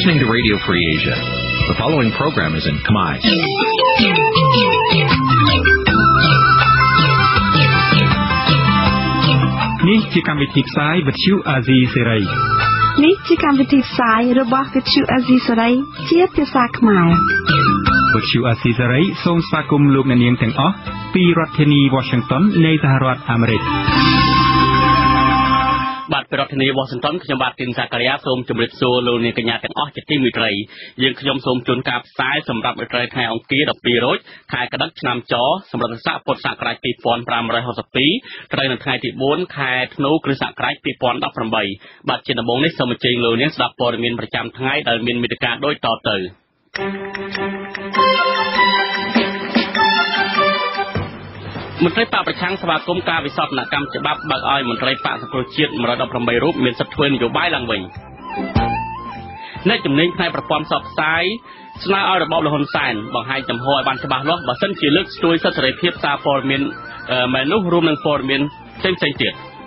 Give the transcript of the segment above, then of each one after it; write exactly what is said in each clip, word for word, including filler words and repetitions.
listening to Radio Free Asia. The following program is in Khmer. Nǐ chi càm bi tiệp xáy vệt chiu a zì sáy. Nǐ chi càm bi tiệp xáy របស់ vệt chiu a zì sáy ជាភាសាខ្មែរវត្តជូអាស៊ីសេរីសូមស្វាគមន៍លោកអ្នកនាងទាំងអស់ពីរដ្ឋធានី Washington នៃសហរដ្ឋអាមេរិក បាទពីរដ្ឋធានី Washington ខ្ញុំបាទទីនសាការីយ៉ាសូមជម្រាបសួរលោកអ្នកកញ្ញាទាំងអស់ជាទីមេត្រីយើងខ្ញុំសូមជូនការផ្សាយសម្រាប់ថ្ងៃអង្គារ 12 រោចខែកដិកឆ្នាំចសម្រាប់ស័កពុទ្ធសករាជ 2562 ត្រូវនៅថ្ងៃទី 4 ខែធ្នូគ្រិស្តសករាជ 2018 បាទជាដំបូងនេះសូមអញ្ជើញលោកអ្នកស្ដាប់ព័ត៌មានប្រចាំថ្ងៃដែលមានមេត្តាដូចតទៅ មន្ត្រីបកប្រឆាំងស្វាគមន៍ការវិសោធនកម្មច្បាប់បើកឲ្យមន្ត្រីបកសង្គ្រោះជាតិ một trăm mười tám រូបមានសិទ្ធិធ្វើនយោបាយឡើងវិញអ្នកជំនាញផ្នែកប្រព័ន្ធផ្សព្វផ្សាយស្នើឲ្យរបបលហ៊ុនសែនបង្ហាញចំហឲ្យបានច្បាស់លាស់បើសិនជាលើកស្ទួយសិទ្ធិសេរីភាពសារព័ត៌មានមែននោះរួមនឹងព័ត៌មានផ្សេងៗទៀត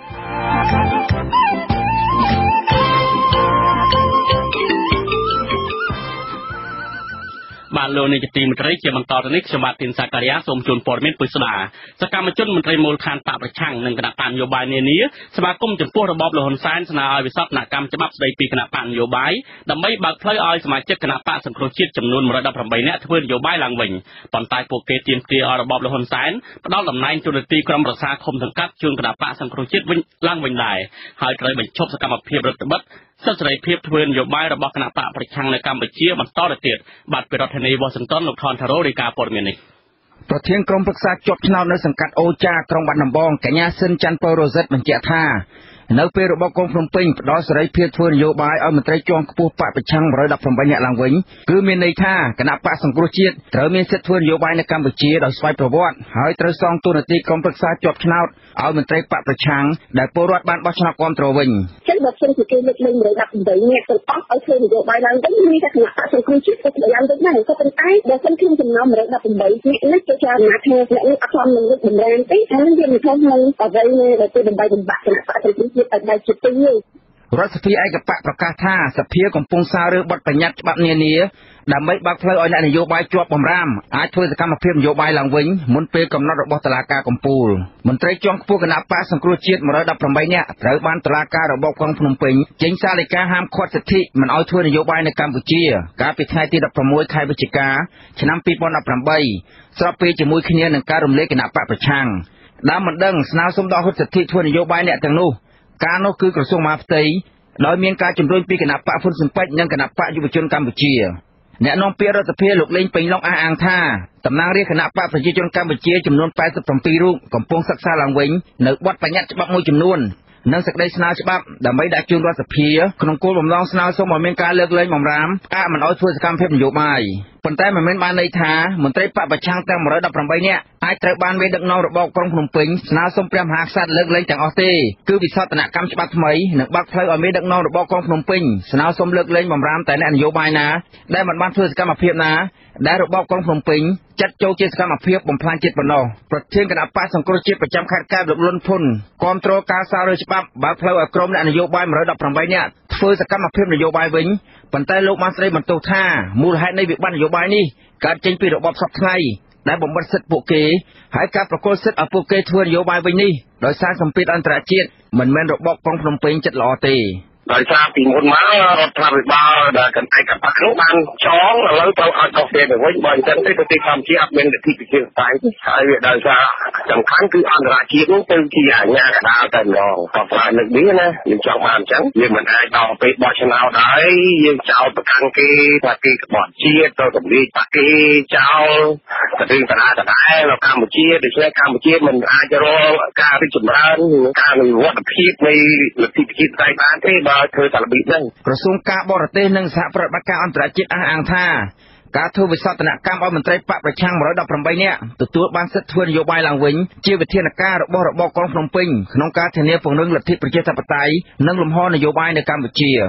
បាទលោកនាយកទីមេត្រីជាបន្តទៅនេះខ្ញុំបាទទីនសាការីយ៉ាសូមជូនព័ត៌មានពុស្ដាសកម្មជនមន្ត្រីមូលដ្ឋានបកប្រឆាំងនិងគណៈបកនយោបាយនានាស្វាគមន៍ចំពោះរបបលហ៊ុនសែនស្នើឲ្យវិសោធនកម្មច្បាប់ស្ដីពីគណៈបកនយោបាយដើម្បីបើកផ្លូវឲ្យសមាជិកគណៈបកសង្គ្រោះជាតិចំនួន một trăm mười tám នាក់ធ្វើនយោបាយឡើងវិញប៉ុន្តែពួកគេទាមទារឲ្យរបបលហ៊ុនសែនផ្ដល់តំណែងទូនាទីក្រុមប្រឹក្សាឃុំសង្កាត់ជូនគណៈបកសង្គ្រោះជាតិវិញឡើងវិញដែរហើយត្រូវបញ្ឈប់សកម្មភាពរដ្ឋបិទ សិទ្ធិសេរីភាពធ្វើនយោបាយរបស់គណៈបកប្រឆាំងនៅកម្ពុជាបន្តទៅទៀតបាទពីរដ្ឋធានី Washington លោកថនថារ៉ូរាយការណ៍ព័ត៌មាននេះ ប្រធានក្រុមប្រឹក្សាជាប់ឆ្នោតនៅសង្កាត់អូចាក្រុងបាត់ដំបងកញ្ញាស៊ិនច័ន្ទពៅរ៉ូសិតបញ្ជាក់ថានៅពេលរបបកុងភ្នំពេញផ្ដល់សេរីភាពធ្វើនយោបាយឲ្យមន្ត្រីជាន់ខ្ពស់បកប្រឆាំង một trăm mười tám នាក់ឡើងវិញគឺមានន័យថាគណៈបកសង្គ្រោះជាតិត្រូវមានសិទ្ធិធ្វើនយោបាយនៅកម្ពុជាដោយស្វ័យប្រវត្តិហើយត្រូវសងទូនាទីក្រុមប្រឹក្សាជាប់ឆ្នោតឲ្យមន្ត្រីបកប្រឆាំងដែលពលរដ្ឋបានបោះឆ្នោតគាំទ្រវិញចឹងបើសិនជាគេលើកលែង một trăm mười tám នាក់ទាំងអស់ឲ្យធ្វើនយោបាយឡើងវិញមានតែគណៈបកសង្គ្រោះជាតិទៅយ៉ាងដូចហ្នឹងក៏ប៉ុន្តែបើសិនជាចំណោម một trăm mười tám នាក់នេះគេចារណាថាអ្នកនេះអត់សមនឹងលើកតម្រាំទេហើយនឹងវាមិនខុសនឹងអ្វីដែលគេដើម្បីបំបាក់គណៈបកសង្គ្រោះជាតិឲ្យបែកចិត្តទៅរដ្ឋសភាឯកបកប្រកាសថាសភាកំពុងសាររើបទបញ្ញត្តិច្បាប់នានាដើម្បីបើកផ្លូវឲ្យអ្នកនយោបាយជាប់បំរាមអាចធ្វើសកម្មភាពនយោបាយឡើងវិញមុនពេលកំណត់របស់តុលាការកំពូលមន្ត្រីជាន់ខ្ពស់គណៈបកសង្គ្រោះជាតិ một trăm mười tám នាក់ត្រូវបានតុលាការរបបក្រុងភ្នំពេញចេញសារលេខាហាមឃាត់សិទ្ធិមិនឲ្យធ្វើនយោបាយនៅកម្ពុជាកាលពីថ្ងៃទី 16 ខែវិច្ឆិកាឆ្នាំ 2018 ស្របពេលជាមួយគ្នានឹងការរំលែកគណៈបកប្រឆាំងដើមមិនដឹងស្នើសុំដល់ហុតសិទ្ធិធ្វើនយោបាយអ្នកទាំងនោះ ការនោះគឺក្រសួងមហាផ្ទៃដោយមានការជំរុញពីគណៈបកហ៊ុនស៊ិនប៉ិចនិងគណៈបកយុវជនកម្ពុជាអ្នកនាំពាក្យរដ្ឋសភាលោកលេងពេញឡុងអះអាងថាតំណាងរាស្ត្រគណៈបកប្រជាជនកម្ពុជាចំនួន แปดสิบเจ็ด រូបកំពុងសិក្សាឡើងវិញនៅបទបញ្ញត្តិច្បាប់មួយចំនួននិងសេចក្តីស្នើច្បាប់ដើម្បីដាក់ជូនរដ្ឋសភាក្នុងគោលបំណងស្នើសុំឲ្យមានការលើកលែងបំរាមការមិនឲ្យធ្វើសកម្មភាពនយោបាយប៉ុន្តែមិនមែនបានន័យថាមន្ត្រីបកប្រឆាំងទាំង một trăm mười tám នាក់អាចត្រូវបានមេដឹកនាំរបបក្រុងភ្នំពេញស្នើសុំព្រះមហាក្សត្រលើកលែងទាំងអស់ទេគឺវិសោធនកម្មច្បាប់ថ្មីនឹងបើកផ្លូវឲ្យមេដឹកនាំរបបក្រុងភ្នំពេញស្នើសុំលើកលែងបំរាមតែអ្នកនយោបាយណាដែលមិនបានធ្វើសកម្មភាពណាដែលរបបក្រុងភ្នំពេញចាត់ចូលជាសកម្មភាពបំផ្លាញជាតិប៉ុណ្ណោះប្រធានគណៈបកសង្គ្រោះជាតិប្រចាំខេត្តកែបលោកលុនភុនគាំទ្រការសាររើច្បាប់បើកផ្លូវឲ្យក្រុមអ្នកនយោបាយ một trăm mười tám នាក់ធ្វើសកម្មភាពនយោបាយវិញប៉ុន្តែលោកបានស្ដីបន្ទោសថាមូលហេតុនៃវិបត្តិនយោបាយនេះកើតចេញពីរបបសពថ្ងៃដែលបំបិទសិទ្ធិពួកគេហើយការប្រកល់សិទ្ធិឲ្យពួកគេធ្វើនយោបាយវិញនេះដោយសារសម្ពាធអន្តរជាតិមិនមែនរបបក្រុងភ្នំពេញចិត្តល្អទេដោយសារពីមុនមករដ្ឋាភិបាលដែលកណ្ដាលកណ្ដាលនោះបានចងឥឡូវទៅឲ្យដោះស្រាយទៅវិញបើអញ្ចឹងទេប្រទេសកម្ពុជាអត់មានលទ្ធិប្រជាធិបតេយ្យហើយវាដោយសារសំខាន់គឺអន្តរជាតិនោះទៅជាអាជ្ញាកណ្ដាលតែម្ដងក៏ផ្លាស់នឹកនេះណាយើងចង់បានអញ្ចឹងយើងមិនអាចដល់ពេលបោះឆ្នោតហើយយើងចោលប្រកាន់គេថាគេក្បត់ជាតិទៅទម្លាយបាក់គេចោលតែរឿងតារាតាដែរនៅកម្ពុជាដូច្នេះកម្ពុជាមិនអាចរកការរីកចម្រើនការវិវត្តភាពនៃលទ្ធិប្រជាធិបតេយ្យបានទេក្រសួងការបរទេសនិងសហប្រតិបត្តិការអន្តរជាតិអះអាងថាការធ្វើវិសោធនកម្មឲ្យមន្ត្រីបកប្រឆាំង một trăm mười tám នាក់ទទួលបានសិទ្ធិធ្វើនយោបាយឡើងវិញជាវិធានការរបស់របបក្រុងភ្នំពេញក្នុងការធានាពង្រឹងលទ្ធិប្រជាធិបតេយ្យនិងលំហនយោបាយនៅកម្ពុជា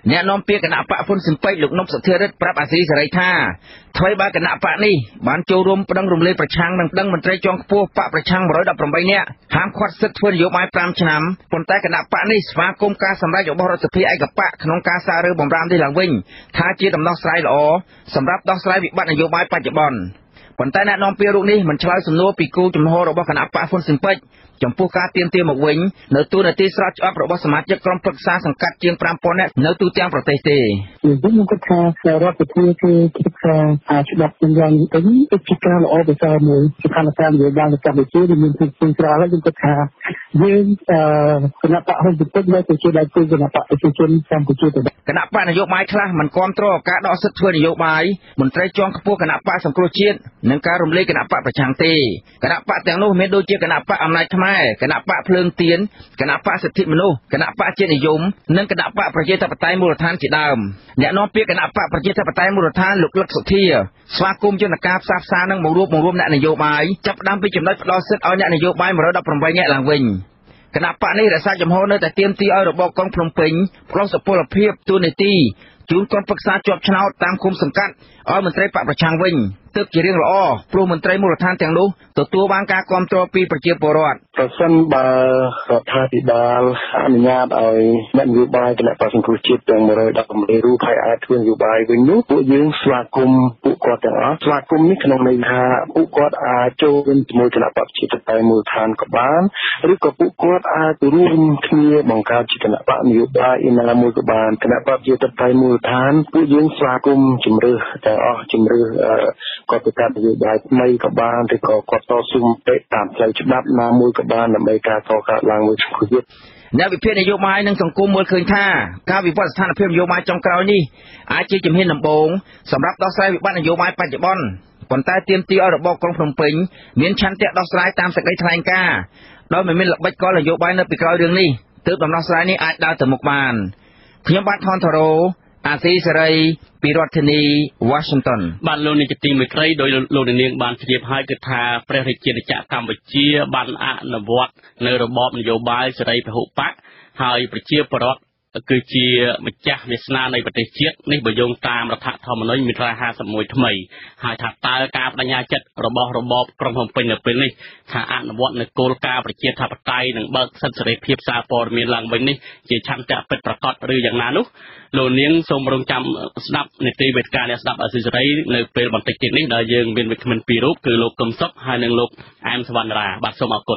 អ្នកនាំពាក្យគណៈបកហ៊ុនស៊ិនប៉ិចលោកនុកសុធារិទ្ធប្រាប់អាស៊ីសេរីថាថ្មីបើគណៈបកនេះបានចូលរួមប្តឹងរំលាយប្រឆាំងនឹងដឹងមន្ត្រីជាន់ខ្ពស់បកប្រឆាំងone hundred eighteenនាក់ហាមឃាត់សិទ្ធិធ្វើនយោបាយfiveឆ្នាំប៉ុន្តែគណៈបកនេះស្វាគមន៍ការសម្រេចរបស់រដ្ឋសភាឯកបកក្នុងការសាររើបំរាមនេះឡើងវិញថាជាដំណោះស្រាយល្អសម្រាប់ដោះស្រាយវិបត្តិនយោបាយបច្ចុប្បន្នប៉ុន្តែអ្នកនាំពាក្យរូបនេះមិនឆ្លើយសំណួរពីគោលជំហររបស់គណៈបកហ៊ុនស៊ិនប៉ិចចំពោះការទាមទារមកវិញនៅទូនាទីស្រោចឆ្អប់របស់សមាជិកក្រុមប្រឹក្សាសង្កាត់ជាងfive thousandនាក់នៅទូទាំងប្រទេសទេខ្ញុំគិតថារដ្ឋសភាគឺគិតថាច្បាប់ទាំងយ៉ាងនេះគឺជាការល្អប្រសើរមួយស្ថានភាពនយោបាយនៅកម្ពុជាដែលមានភាពស្ងច្រើនហើយខ្ញុំគិតថាយើងគណៈបកហ៊ុនស៊ិនប៉ិចនៅតែជាដៃគូគណៈបកប្រជាជនកម្ពុជាទៅគណៈបកនយោបាយខ្លះមិនគាំទ្រការដកសិទ្ធិធ្វើនយោបាយមន្ត្រីជាន់ខ្ពស់គណៈបកសង្គ្រោះជាតិនិងការរំលាយគណៈបកប្រឆាំងទេគណៈបកទាំងនោះមានដូចជាគណៈបកអំណាចខ្មែរគណៈបកភ្លើងទៀនគណៈបកសិទ្ធិមនុស្សគណៈបកជាតិនិយមនិងគណៈបកប្រជាធិបតេយ្យមូលដ្ឋានជាដើមអ្នកនាំពាក្យគណៈបកប្រជាធិបតេយ្យមូលដ្ឋានលោកលឹកសុធាស្វាគមន៍យន្តការផ្សះផ្សានិងបង្រួបបង្រួមអ្នកនយោបាយចាប់ផ្ដើមពីចំណុចផ្ដោតសិទ្ធិឲ្យអ្នកនយោបាយone hundred eighteenនាក់ឡើងវិញគណៈបកនេះរក្សាចំហនៅតែទាមទារឲ្យរបបក្រុងភ្នំពេញផ្ដល់សុពលភាពទូនីតិជូនក្រុមប្រឹក្សាជាប់ឆ្នោតតាមឃុំសង្កាត់ឲ្យមន្ត្រីបកប្រឆាំងវិញទើបជារឿងល្អព្រោះមន្ត្រីមូលដ្ឋានទាំងនោះទទួលបានការគាំទ្រពីប្រជាពលរដ្ឋប្រសិនបើរដ្ឋាភិបាលអនុញ្ញាតឲ្យអ្នកនយោបាយគណៈបក្សសង្គ្រោះជាតិទាំងone hundred eighteenរូបហើយអាចធ្វើនយោបាយវិញនោះពួកយើងស្វាគមន៍ពួកគាត់ទាំងអស់ស្វាគមន៍នេះក្នុងន័យថាពួកគាត់អាចចូលរួមជាមួយគណៈបក្សប្រជាធិបតេយ្យមូលដ្ឋានក៏បានឬក៏ពួកគាត់អាចរួមគ្នាបង្កើតជាគណៈបក្សនយោបាយឯណាមួយក៏បានគណៈបក្សប្រជាធិបតេយ្យមូលដ្ឋានពួកយើងស្វាគមន៍ជំរឿសទាំងអស់ជំរឿសគាត់ទៅកាត់នយោបាយថ្មីក៏បានឬក៏គាត់តស៊ូមតិតាមផ្លូវច្បាប់ណាមួយក៏បានដើម្បីការកកើតឡើងមួយសង្គមអ្នកវិភាគនយោបាយនិងសង្គមមើលឃើញថាការវិវត្តស្ថានភាពនយោបាយចុងក្រោយនេះអាចជាជំហានដំបូងសម្រាប់ដោះស្រាយវិបត្តិនយោបាយបច្ចុប្បន្នប៉ុន្តែទាមទារឲ្យរបបក្រុងភ្នំពេញមានឆន្ទៈដោះស្រាយតាមសេចក្តីថ្លែងការណ៍ដោយមិនមានល្បិចកលនយោបាយនៅពីក្រោយរឿងនេះទើបដំណោះស្រាយនេះអាចដើរទៅមុខបានខ្ញុំបាទថនថារ៉ូអាស៊ីសេរីពីរដ្ឋធានី Washington បាទលោកនាយកទីមេត្រីដោយលោកនាងបានជ្រាបហើយគឺថាព្រះរាជាណាចក្រកម្ពុជាបានអនុវត្តនៅរបបនយោបាយសេរីពហុបកហើយប្រជាពលរដ្ឋគឺជាម្ចាស់វាសនានៃប្រទេសជាតិនេះបើយោងតាមរដ្ឋធម្មនុញ្ញមាត្រាfifty-oneថ្មីហើយថាតើការបដិញ្ញាចិត្តរបស់របបក្រុងភ្នំពេញនៅពេលនេះថាអនុវត្តនៅគោលការណ៍ប្រជាធិបតេយ្យនិងបើកសិទ្ធិសេរីភាពសារព័ត៌មានឡើងវិញនេះជាឆន្ទៈពិតប្រាកដឬយ៉ាងណានោះលោកនាងសូមរងចាំស្ដាប់នីតិវេទិកាអ្នកស្ដាប់អសិរ័យនៅពេលបន្តិចទៀតនេះដែលយើងមានវិក្កាមពីររូបគឺលោកកឹមសុខហើយនិងលោកអែមសវណ្ណរាបាទសូមអរគុណ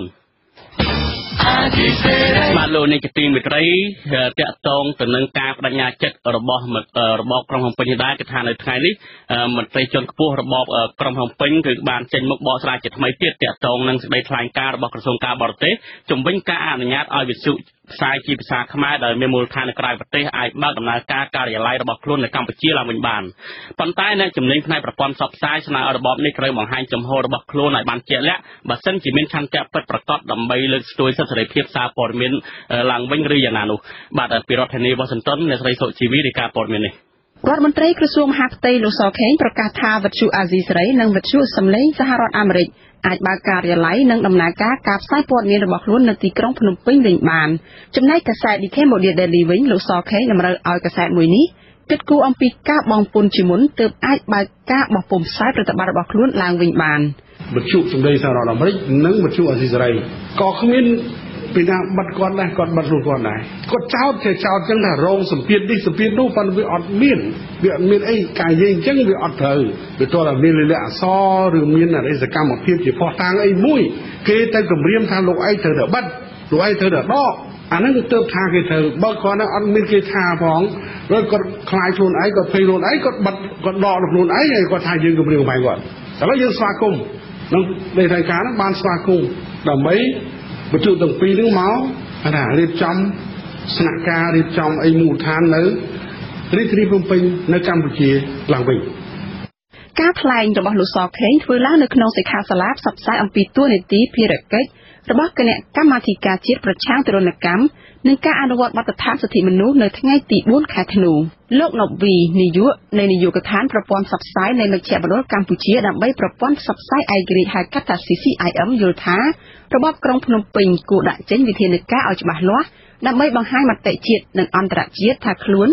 បាទលោកនាយកទីមេត្រីតកតងទៅនឹងការបដិញ្ញាចិត្តរបស់របបក្រុងភ្នំពេញដែរគឺថានៅថ្ងៃនេះមន្ត្រីជាន់ខ្ពស់របបក្រុងភ្នំពេញគឺបានចេញមុខបកស្រាយជាថ្មីទៀតតកតងនឹងសេចក្តីថ្លែងការណ៍របស់ក្រសួងការបរទេសជំវិញការអនុញ្ញាតឲ្យវិទ្យុផ្សាយជាភាសាខ្មែរដែលមានមូលដ្ឋាននៅក្រៅប្រទេសអាចបើកដំណើរការការិយាល័យរបស់ខ្លួននៅកម្ពុជាឡើងវិញបានប៉ុន្តែអ្នកជំនាញផ្នែកប្រព័ន្ធផ្សព្វផ្សាយស្នើឲ្យរបបនេះត្រូវបង្ហាញចំហរបស់ខ្លួនឲ្យបានជាក់លាក់បើសិនជាមានឆន្ទៈពិតប្រាកដដើម្បីលើកស្ទួយសិទ្ធិសេរីភាពសារព័ត៌មានឡើងវិញឬយ៉ាងណានោះបាទពីរដ្ឋធានី Washington អ្នកស្រីសុជីវីរាយការណ៍ព័ត៌មាននេះរដ្ឋមន្ត្រីក្រសួងមហាផ្ទៃលោកសខេងប្រកាសថាវិទ្យុអាស៊ីសេរីនិងវិទ្យុសំឡេងសហរដ្ឋអាមេរិកអាចបើកការិយាល័យនិងដំណើរការការផ្សាយព័ត៌មានរបស់ខ្លួននៅទីក្រុងភ្នំពេញវិញបានចំណែកកាសែត Cambodia Daily វិញលោកសខេងតម្រូវឲ្យកាសែតមួយនេះគិតគូរអំពីការបង់ពន្ធជាមុនទើបអាចបើកការបោះពុម្ពផ្សាយប្រតិបត្តិរបស់ខ្លួនឡើងវិញបានវិទ្យុសំឡេងសហរដ្ឋអាមេរិកនិងវិទ្យុអាស៊ីសេរីក៏គ្មានពីណាបាត់គាត់ដែរគាត់បាត់ខ្លួនគាត់ដែរគាត់ចោទជាចោទចឹងថារងសម្ពាធនេះសម្ពាធនោះប៉ុន្តែវាអត់មានវាអត់មានអីកាយយើងអញ្ចឹងវាអត់ត្រូវវាតើមានលិលាអសរឬមានអរិសកម្មភាពជាផោះតាំងអីមួយគេទៅគម្រាមថាលោកឯងត្រូវតែបាត់លោកឯងត្រូវតែដកអាហ្នឹងគឺទៅថាគេត្រូវបើគាត់ហ្នឹងអត់មានគេថាផងrồiគាត់ខ្លាចខ្លួនឯងគាត់ភ័យខ្លួនឯងគាត់បាត់គាត់ដកខ្លួនឯងហើយគាត់ថាយើងគម្រាមកំហែងគាត់តែឡើយយើងស្វាគមន៍នឹងលេខរយការហ្នឹងបានស្វាគមន៍ដើម្បីវិទ្យុទាំងពីរហ្នឹងមកថារៀបចំស្នាក់ការរៀបចំអីមូលដ្ឋាននៅរាជធានីភ្នំពេញនៅកម្ពុជាឡើងវិញការថ្លែងរបស់លោកសខេងធ្វើឡើងនៅក្នុងសិក្ខាសាលាផ្សព្វផ្សាយអំពីទួលនីតិភារកិច្ចរបស់គណៈកម្មាធិការជាតិប្រឆាំងទរណកម្មនិងការអនុវត្តបទដ្ឋានសិទ្ធិមនុស្សនៅថ្ងៃទីfourខែធ្នូលោកណូវីនាយកនៃនាយកដ្ឋានប្រព័ន្ធផ្សព្វផ្សាយនៃមជ្ឈមណ្ឌលកម្ពុជាដើម្បីប្រព័ន្ធផ្សព្វផ្សាយឯករាជ្យហៅកាត់ថា C C I M យល់ថារបបក្រុងភ្នំពេញគួរដាក់ចេញវិធានការឲ្យច្បាស់លាស់ដើម្បីបង្ហាញមតិជាតិនិងអន្តរជាតិថាខ្លួន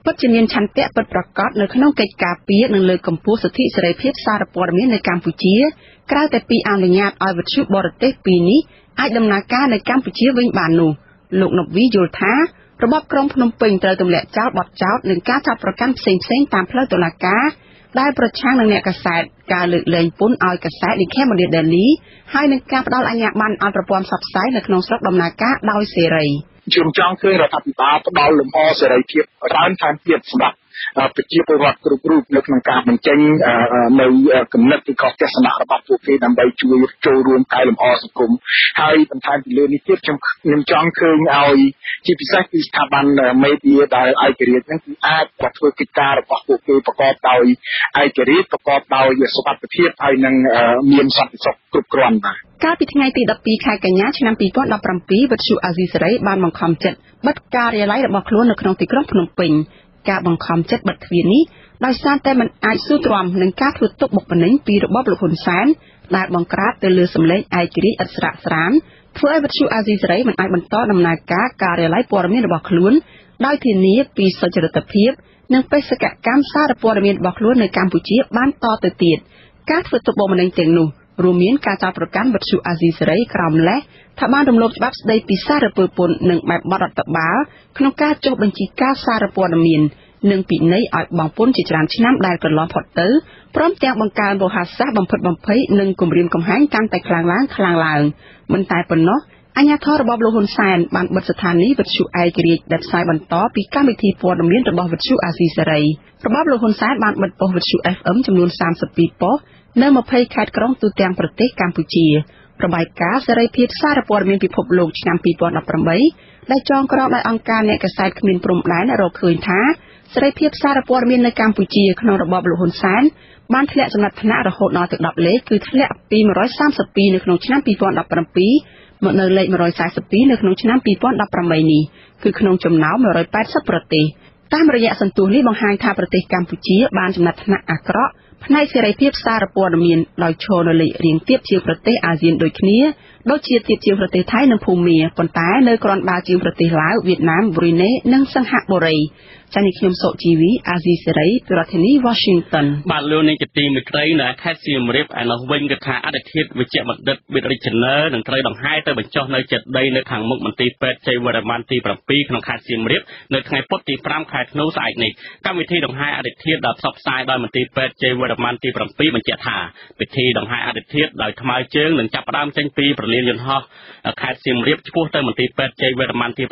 ពិតជាមានឆន្ទៈពិតប្រាកដនៅក្នុងកិច្ចការពារនិងលើកកម្ពស់សិទ្ធិសេរីភាពសារព័ត៌មាននៅកម្ពុជាក្រៅតែពីអនុញ្ញាតឲ្យវិទ្យុបរទេសពីរនេះអាចដំណើរការនៅកម្ពុជាវិញបាននោះលោកណូវីយល់ថារបបក្រុងភ្នំពេញត្រូវទម្លាក់ចោលបទចោទនិងការចាប់ប្រកាន់ផ្សេងៗតាមផ្លូវតុលាការដែលប្រឆាំងនឹងអ្នកកាសែតការលើកលែងពន្ធឲ្យកាសែត The Cambodia Daily ហើយនឹងការផ្ដល់អាជ្ញាប័ណ្ណឲ្យប្រព័ន្ធផ្សព្វផ្សាយនៅក្នុងស្រុកដំណើរការដោយសេរីខ្ញុំចង់ឃើញរដ្ឋាភិបាលផ្ដល់លំហសេរីភាពច្រើនថែមទៀតសម្រាប់ប្រជាពលរដ្ឋគ្រប់រូបនៅក្នុងការបញ្ចេញនៅគំនិតឬក៏ទស្សនៈរបស់ពួកគេដើម្បីជួយចូលរួមកែលម្អសង្គមហើយបន្ថែមពីលើនេះទៀតខ្ញុំខ្ញុំចង់ឃើញឲ្យជាពិសេសគឺស្ថាប័នមេឌៀដែលឯករាជ្យហ្នឹងគឺអាចធ្វើកិច្ចការរបស់ពួកគេប្រកបដោយឯករាជ្យប្រកបដោយសុវត្ថិភាពហើយនឹងមានសន្តិសុខគ្រប់គ្រាន់បាទកាលពីថ្ងៃទីដប់ពីរខែកញ្ញាឆ្នាំពីរពាន់ដប់ប្រាំពីរវិទ្យុអាស៊ីសេរីបានបង្ខំចិត្តបិទការិយាល័យរបស់ខ្លួននៅក្នុងទីក្រុងភ្នំពេញការបង្ខំចិត្តបិទទ្វារនេះដោយសារតែมันអាចស៊ូទ្រាំនឹងការធ្វើទុកបុកម្នេញពីរបបលោកហ៊ុនសែនដែលបង្ក្រាបទៅលើសម្លេងឯករាជ្យឥតស្រាកស្រានធ្វើឲ្យវិទ្យុអាស៊ីសេរីមិនអាចបន្តដំណើរការការិយាល័យព័ត៌មានរបស់ខ្លួនដោយធានាពីសុចរិតភាពនិងបេសកកម្មសារព័ត៌មានរបស់ខ្លួននៅកម្ពុជាបានតទៅទៀតការធ្វើទុកបុកម្នេញទាំងនោះរួមមានការចោទប្រកាន់វិទ្យុអាស៊ីសេរីក្រោមលេសថាបានរំលោភច្បាប់ស្តីពីសារពើពន្ធនិងបែបបទរដ្ឋបាលក្នុងការចុះបញ្ជីការសារព័ត៌មាននិងពិន័យឲ្យបង់ពន្ធជាច្រើនឆ្នាំដែលកន្លងផុតទៅព្រមទាំងបង្កើនរហ័សសាស្ត្របំផិតបំភ័យនិងគំរាមកំហែងកាន់តែខ្លាំងឡើងខ្លាំងឡើងមិនតែប៉ុណ្ណោះអាជ្ញាធររបបលោកហ៊ុនសែនបានបិទស្ថានីយ៍វិទ្យុឯករាជ្យដែលផ្សាយបន្តពីកម្មវិធីព័ត៌មានរបស់វិទ្យុអាស៊ីសេរីរបបលោកហ៊ុនសែនបានបិទប៉ុស្តិ៍វិទ្យុ เอฟ เอ็ม ចំនួនសាមសិបពីរប៉ុស្តិ៍នៅម្ភៃខេត្តក្រុងទូទាំងប្រទេសកម្ពុជារបាយការណ៍សេរីភាពសារព័ត៌មានពិភពលោកឆ្នាំពីរពាន់ដប់ប្រាំបីដែលចងក្រងដោយអង្គការអ្នកកាសែតគ្មានព្រំដែនរកឃើញថាសេរីភាពសារព័ត៌មាននៅកម្ពុជាក្នុងរបបលោកហ៊ុនសែនបានធ្លាក់ចំណាត់ថ្នាក់រហូតដល់ទៅដប់លេខគឺធ្លាក់ពីមួយរយសាមសិបពីរនៅក្នុងឆ្នាំពីរពាន់ដប់ប្រាំពីរមកនៅលេខមួយរយសាមសិបពីរនៅក្នុងឆ្នាំពីរពាន់ដប់ប្រាំបីនេះគឺក្នុងចំណោមមួយរយแปดสิบប្រទេសតាមរយៈសន្ទុះនេះបង្ហាញថាប្រទេសកម្ពុជាបានចំណាត់ថ្នាក់អាក្រក់ផ្នែកសេរីភាពសារព័ត៌មានដោយឈរនៅលេខរៀងទាបជាងប្រទេសអាស៊ានដូចគ្នាដូចជាទាបជាងប្រទេសថៃនិងភូមាប៉ុន្តែនៅគ្រាន់បើជាងប្រទេសឡាវវៀតណាមប្រ៊ុយណេនិងសិង្ហបុរីចា៎នេះខ្ញុំសុជីវីអាស៊ីសេរីពីរដ្ឋធានី Washington បាទលោកនាងជាទីមេត្រីនៅខេត្តសៀមរាបឯនោះវិញគឺថាអតីតធាតុវិជ្ជបណ្ឌិត Bit Regional នឹងត្រូវដង្ហែទៅបញ្ចុះនៅចិត្តដីនៅខាងមុខមន្ទីរពេទ្យជ័យវរ្ម័នទី7ក្នុងខេត្តសៀមរាបនៅថ្ងៃពុធទី5ខែធ្នូស្អែកនេះកម្មវិធីដង្ហែអតីតធាតុដែលផ្សព្វផ្សាយដោយមន្ទីរពេទ្យជ័យវរ្ម័នទី7បញ្ជាក់ថាពិធីដង្ហែអតីតធាតុដោយថ្មើរជើងនឹងចាប់ផ្ដើមចេញពីប្រលានយន្តហោះខេត្តសៀមរាបឆ្ពោះទៅមន្ទីរពេទ្យជ័យវរ្ម័នទី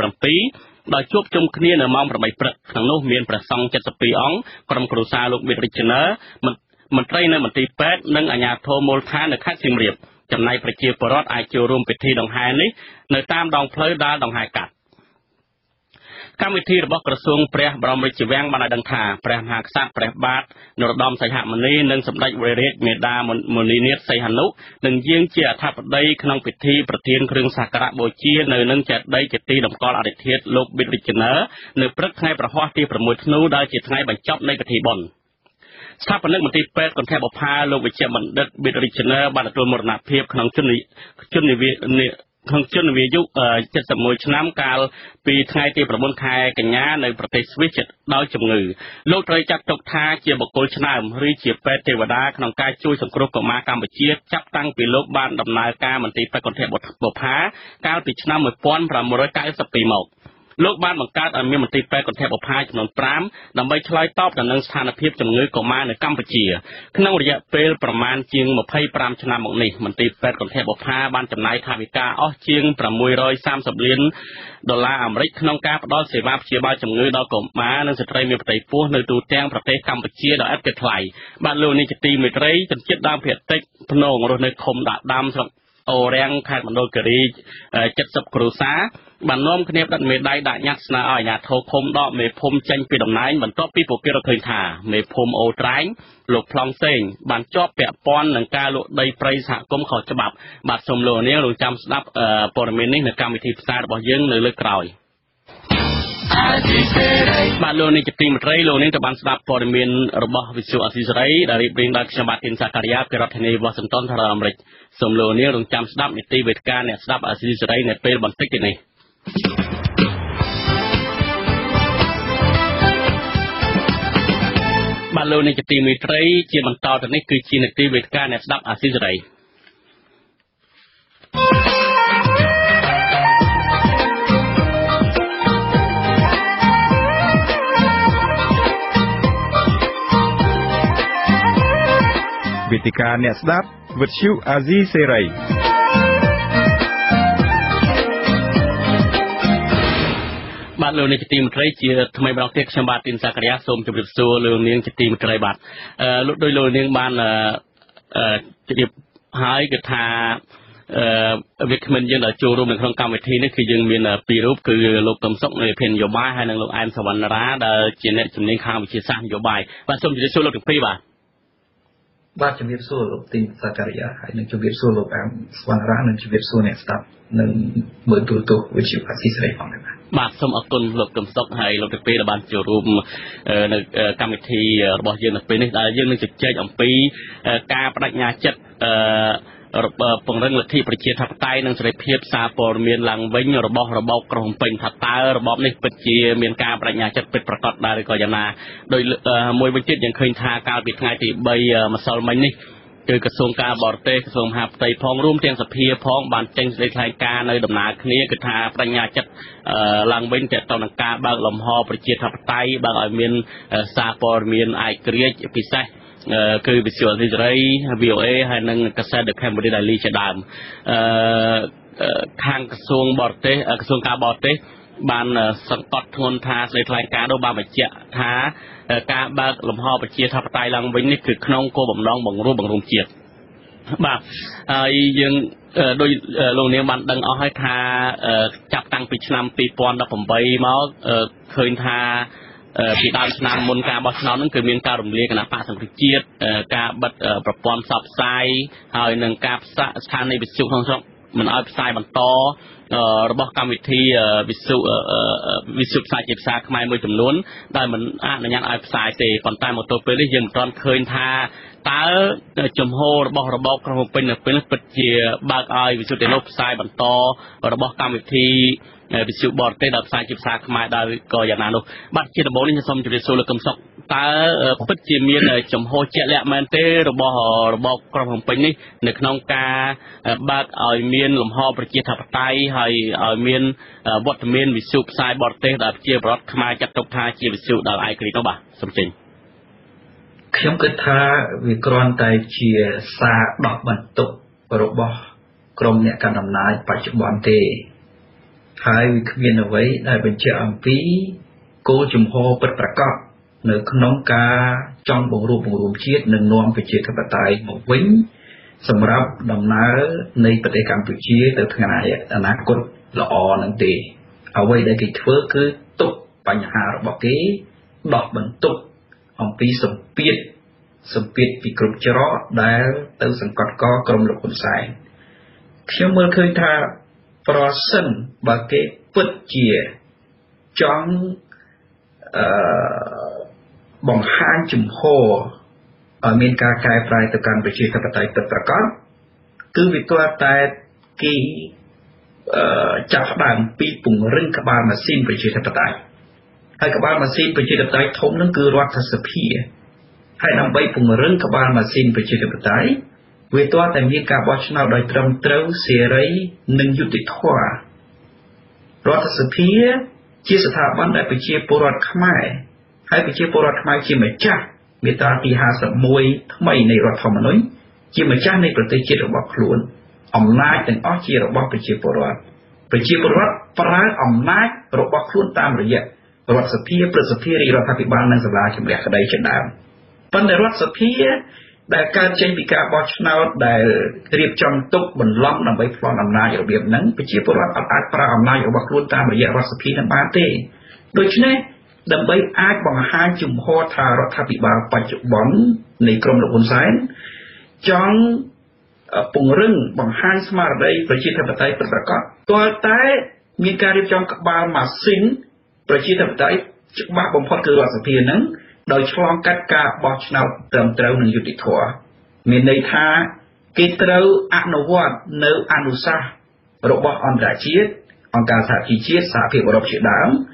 7ដោយជួបជុំគ្នានៅម៉ោង8ព្រឹកក្នុងនោះមានព្រះសង្ឃเจ็ดสิบពីរអង្គក្រុមគ្រួសារលោក Bit Regional មន្ត្រីនៅមន្ទីរពេទ្យនិងអាជ្ញាធរមូលដ្ឋាននៅខេត្តសៀមរាបចំណែកប្រជាពលរដ្ឋអាចចូលរួមពិធីដង្ហែនេះនៅតាមដងផ្លូវដែលដង្ហែកាត់កម្មវិធីរបស់ក្រសួងព្រះបរមរាជវាំងបានឲ្យដឹងថាព្រះមហាក្សត្រព្រះបាទនរោត្តមសីហមុនីនិងសម្ដេចវររាជមេដាមុនីនាថសីហនុនឹងយាងជាអធិបតីក្នុងពិធីប្រទានគ្រឿងសក្ការៈបូជានៅនឹងចេតិយជាទីតម្កល់អរិធាតុលោក Bit Regional នៅព្រឹកថ្ងៃប្រហ័សទី6ធ្នូដែលជាថ្ងៃបញ្ចប់នៃពិធីបុណ្យស្ថាបនិកមន្ទីរពេទ្យគន្ធបុប្ផាលោកវិជ្ជបណ្ឌិត Bit Regional បានទទួលមរណភាពក្នុងជនជននិវេក្នុងជនវិយុเจ็ดสิบเอ็ดឆ្នាំកាលពីថ្ងៃទី9ខែកញ្ញានៅប្រទេសស្វីសដោយជំងឺលោកត្រូវចាត់ទុកថាជាបុគ្គលឆ្នើមឬជាពេទ្យទេវតាក្នុងការជួយសង្គ្រោះកុមារកម្ពុជាចាប់តាំងពីលោកបានដំណើរការមន្ទីរពេទ្យគន្ធបុប្ផាកាលពីឆ្នាំmột nghìn tám trăm chín mươi haiមកលោកបានបង្កើតឲ្យមានមន្ទីរពេទ្យគន្ធបុប្ផាចំនួន5ដើម្បីឆ្លើយតបទៅនឹងស្ថានភាពជំងឺកុមារនៅកម្ពុជាក្នុងរយៈពេលប្រមាណជាង25ឆ្នាំមកនេះមន្ទីរពេទ្យគន្ធបុប្ផាបានចំណាយថវិកាអស់ជាងsáu trăm ba mươiលានដុល្លារអាមេរិកក្នុងការផ្តល់សេវាព្យាបាលជំងឺដល់កុមារនិងស្ត្រីមានផ្ទៃពោះនៅទូទាំងប្រទេសកម្ពុជាដោយឥតគិតថ្លៃបាទលោកនេះជាទីមេត្រីជនជាតិដើមភាគតិចភ្នងរស់នៅឃុំដាក់ដាំស្រុកអូរាំងខេត្តមណ្ឌលគិរី70គ្រួសារបាននាំគ្នាផ្ដិតមេដៃដាក់ញត្តិស្នើឲ្យអាជ្ញាធរឃុំដកមេភូមិចេញពីតំណែងបន្ទាប់ពីពួកគេរកឃើញថាមេភូមិអូត្រែងលោកប្លង់សេងបានជាប់ពាក់ព័ន្ធនឹងការលក់ដីព្រៃសហគមន៍ខុសច្បាប់បាទសូមលោកនាងរងចាំស្ដាប់ព័ត៌មាននេះនៅកម្មវិធីផ្សាយរបស់យើងនៅលើក្រោយបាទលោកនាងជាទីមេត្រីលោកនាងក៏បានស្ដាប់ព័ត៌មានរបស់វិទ្យុអស៊ីសេរីដែលរៀបរៀងដោយខ្ញុំបាទធីនសាការីយ៉ាពីរដ្ឋធានីវ៉ាស៊ីនតោនសហរដ្ឋអាមេរិកសូមលោកនាងរងចាំស្ដាប់នីតិវេទិកាអ្នកស្ដាប់អស៊ីសេរីនៅពេលបន្តិចទៀតនេះលោកនាយកទីមេត្រីជាបន្តទៅនេះគឺជានីតិវេទិកាអ្នកស្ដាប់អាស៊ីសេរីវេទិកាអ្នកស្ដាប់វិទ្យុអាស៊ីសេរីបាទលោកនាយកទីមេត្រីជាថ្មីម្ដងទៀតខ្ញុំបាទទីនសាករិយាសូមជម្រាបសួរលោកនាងជាទីមេត្រីបាទអឺលោកដោយលោកនាងបានអឺជម្រាបហើយគឺថាអឺវាគ្មិនយើងដែលចូលរួមនៅក្នុងកម្មវិធីនេះគឺយើងមានពីររូបគឺលោកកឹមសុខនៃភាននយោបាយហើយនិងលោកអែមសវណ្ណរាដែលជាអ្នកជំនាញខាងវិទ្យាសាស្ត្រនយោបាយបាទសូមជម្រាបសួរលោកទាំងពីរបាទបាទជំរាបសួរលោកទីនសាករិយាហើយនឹងជំរាបសួរលោកអែមសវណ្ណរានិងជំរាបសួរអ្នកស្ដាប់និងមើលទូរទស្សន៍វិទ្យុអាស៊ីសេរីផងដែរបាទសូមអរគុណលោកកឹមសុខហើយលោកទាំងពីរដែលបានចូលរួមនៅកម្មវិធីរបស់យើងនៅពេលនេះដែលយើងនឹងជជែកអំពីការបដិញ្ញាចិត្តអឺពង្រឹងលទ្ធិប្រជាធិបតេយ្យនិងសេរីភាពសារព័ត៌មានឡើងវិញរបស់របបក្រុងភ្នំពេញថាតើរបបនេះពិតជាមានការបដិញ្ញាចិត្តពិតប្រាកដដែរឬក៏យ៉ាងណាដោយមួយវិញទៀតយើងឃើញថាកាលពីថ្ងៃទីបីម្សិលមិញនេះគឺក្រសួងការបរទេសក្រសួងមហាផ្ទៃផងរួមទាំងសភាផងបានចេញសេចក្តីថ្លែងការណ៍នៅដំណើរគ្នាគឺថាបដិញ្ញាចិត្តឡើងវិញទាក់ទងនឹងការបើកលំហប្រជាធិបតេយ្យបើកឲ្យមានសារព័ត៌មានឯករាជ្យពិសេសគឺវិទ្យុអាស៊ីសេរី វី អូ អេ ហើយនិងកាសែត The Cambodia Daily ជាដើមអឺខាងក្រសួងបរទេសក្រសួងការបរទេសបានសង្កត់ធ្ងន់ថាសេចក្តីថ្លែងការណ៍នោះបានបញ្ជាក់ថាការបើកលំហប្រជាធិបតេយ្យឡើងវិញនេះគឺក្នុងគោលបំណងបង្រួបបង្រួមជាតិបាទហើយយើងដោយលោកនាងបានដឹងអស់ហើយថាចាប់តាំងពីឆ្នាំពីរពាន់ដប់ប្រាំបីមកឃើញថាពីដើមឆ្នាំមុនការបោះឆ្នោតហ្នឹងគឺមានការរំលាយគណៈបកសង្គ្រោះជាតិការបិទប្រព័ន្ធផ្សព្វផ្សាយហើយនឹងការផ្សាយស្ថានីយវិទ្យុក្នុងស្រុកមិនឲ្យផ្សាយបន្តរបស់កម្មវិធីវិទ្យុវិទ្យុផ្សាយជាភាសាខ្មែរមួយចំនួនដែលមិនអនុញ្ញាតឲ្យផ្សាយទេប៉ុន្តែមកទល់ពេលនេះយើងមិនទាន់ឃើញថាតើជំហររបស់របបក្រុងភ្នំពេញនៅពេលនេះពិតជាបើកឲ្យវិទ្យុទាំងនោះផ្សាយបន្តរបស់កម្មវិធីវិទ្យុបរទេសដែលផ្សាយជាភាសាខ្មែរដែរក៏យ៉ាងណានោះបាទជាដំបូងនេះខ្ញុំសូមជម្រាបសួរលោកកឹមសុខតើពិតជាមានចំហជាក់លាក់មែនទេរបស់របបក្រុងភ្នំពេញនេះនៅក្នុងការបើកឲ្យមានលំហប្រជាធិបតេយ្យហើយឲ្យមានវត្តមានវិទ្យុផ្សាយបរទេសដែលជាប្រវត្តិខ្មែរចាត់ទុកថាជាវិទ្យុដែលឯករាជ្យនោះបាទសូមចេញខ្ញុំគិតថាវាគ្រាន់តែជាសារដោះបន្ទុករបស់ក្រុមអ្នកកាន់អំណាចបច្ចុប្បន្នទេហើយវាគ្មានអ្វីដែលបញ្ជាក់អំពីគោលជំហរពិតប្រាកដនៅក្នុងការចង់បង្រួបបង្រួមជាតិនិងនាំប្រជាធិបតេយ្យមកវិញសម្រាប់ដំណើរនៃប្រទេសកម្ពុជាទៅថ្ងៃអនាគតល្អនឹងទេអ្វីដែលគេធ្វើគឺទុកបញ្ហារបស់គេដោះបន្ទុកអំពីសម្ពាធសម្ពាធពីគ្រប់ច្រកដែលទៅសង្កត់កក្រុមលោកហ៊ុនសែនខ្ញុំមើលឃើញថាប្រសិនបើគេពិតជាចង់អឺបង្ហាញជំហរឲ្យមានការកែប្រែទៅកាន់ប្រជាធិបតេយ្យពិតប្រាកដគឺវាទាល់តែគេអឺចាប់ផ្ដើមពីពង្រឹងក្បាលម៉ាស៊ីនប្រជាធិបតេយ្យហើយក្បាលម៉ាស៊ីនប្រជាធិបតេយ្យធំនឹងគឺរដ្ឋសភាហើយដើម្បីពង្រឹងក្បាលម៉ាស៊ីនប្រជាធិបតេយ្យវាទាល់តែមានការបោះឆ្នោតដោយត្រឹមត្រូវសេរីនិងយុត្តិធម៌រដ្ឋសភាជាស្ថាប័នដែលប្រជាពលរដ្ឋខ្មែរហើយប្រជាពលរដ្ឋខ្មែរជាម្ចាស់មាត្រាទីห้าสิบเอ็ดថ្មីនៃរដ្ឋធម្មនុញ្ញជាម្ចាស់នៃប្រទេសជាតិរបស់ខ្លួនអំណាចទាំងអស់ជារបស់ប្រជាពលរដ្ឋប្រជាពលរដ្ឋប្រើអំណាចរបស់ខ្លួនតាមរយៈរដ្ឋសភាព្រឹទ្ធសភារាជរដ្ឋាភិបាលនិងសាលាជំនះក្តីជាដើមប៉ុន្តែរដ្ឋសភាដែលកើតចេញពីការបោះឆ្នោតដែលរៀបចំទុកបន្លំដើម្បីផ្លន់អំណាចរបៀបហ្នឹងប្រជាពលរដ្ឋអាចប្រើអំណាចរបស់ខ្លួនតាមរយៈរដ្ឋសភានឹងបានទេដូច្នេះដើម្បីអាចបង្ហាញជំហរថារដ្ឋាភិបាលបច្ចុប្បន្ននៃក្រមលោកហ៊ុនសែនចង់ពង្រឹងបង្ហាញស្មារតីប្រជាធិបតេយ្យពិតប្រាកដទាល់តែមានការរៀបចំក្បាលម៉ាស៊ីនប្រជាធិបតេយ្យច្បាស់បំផុតគឺរដ្ឋសភាហ្នឹងដោយឆ្លងកាត់ការបោះឆ្នោតត្រឹមត្រូវនិងយុត្តិធម៌មានន័យថាគេត្រូវអនុវត្តនៅអនុសាសន៍របស់អន្តរជាតិអង្គការសហជីវជាតិសហភាពអឺរ៉ុបជាដើម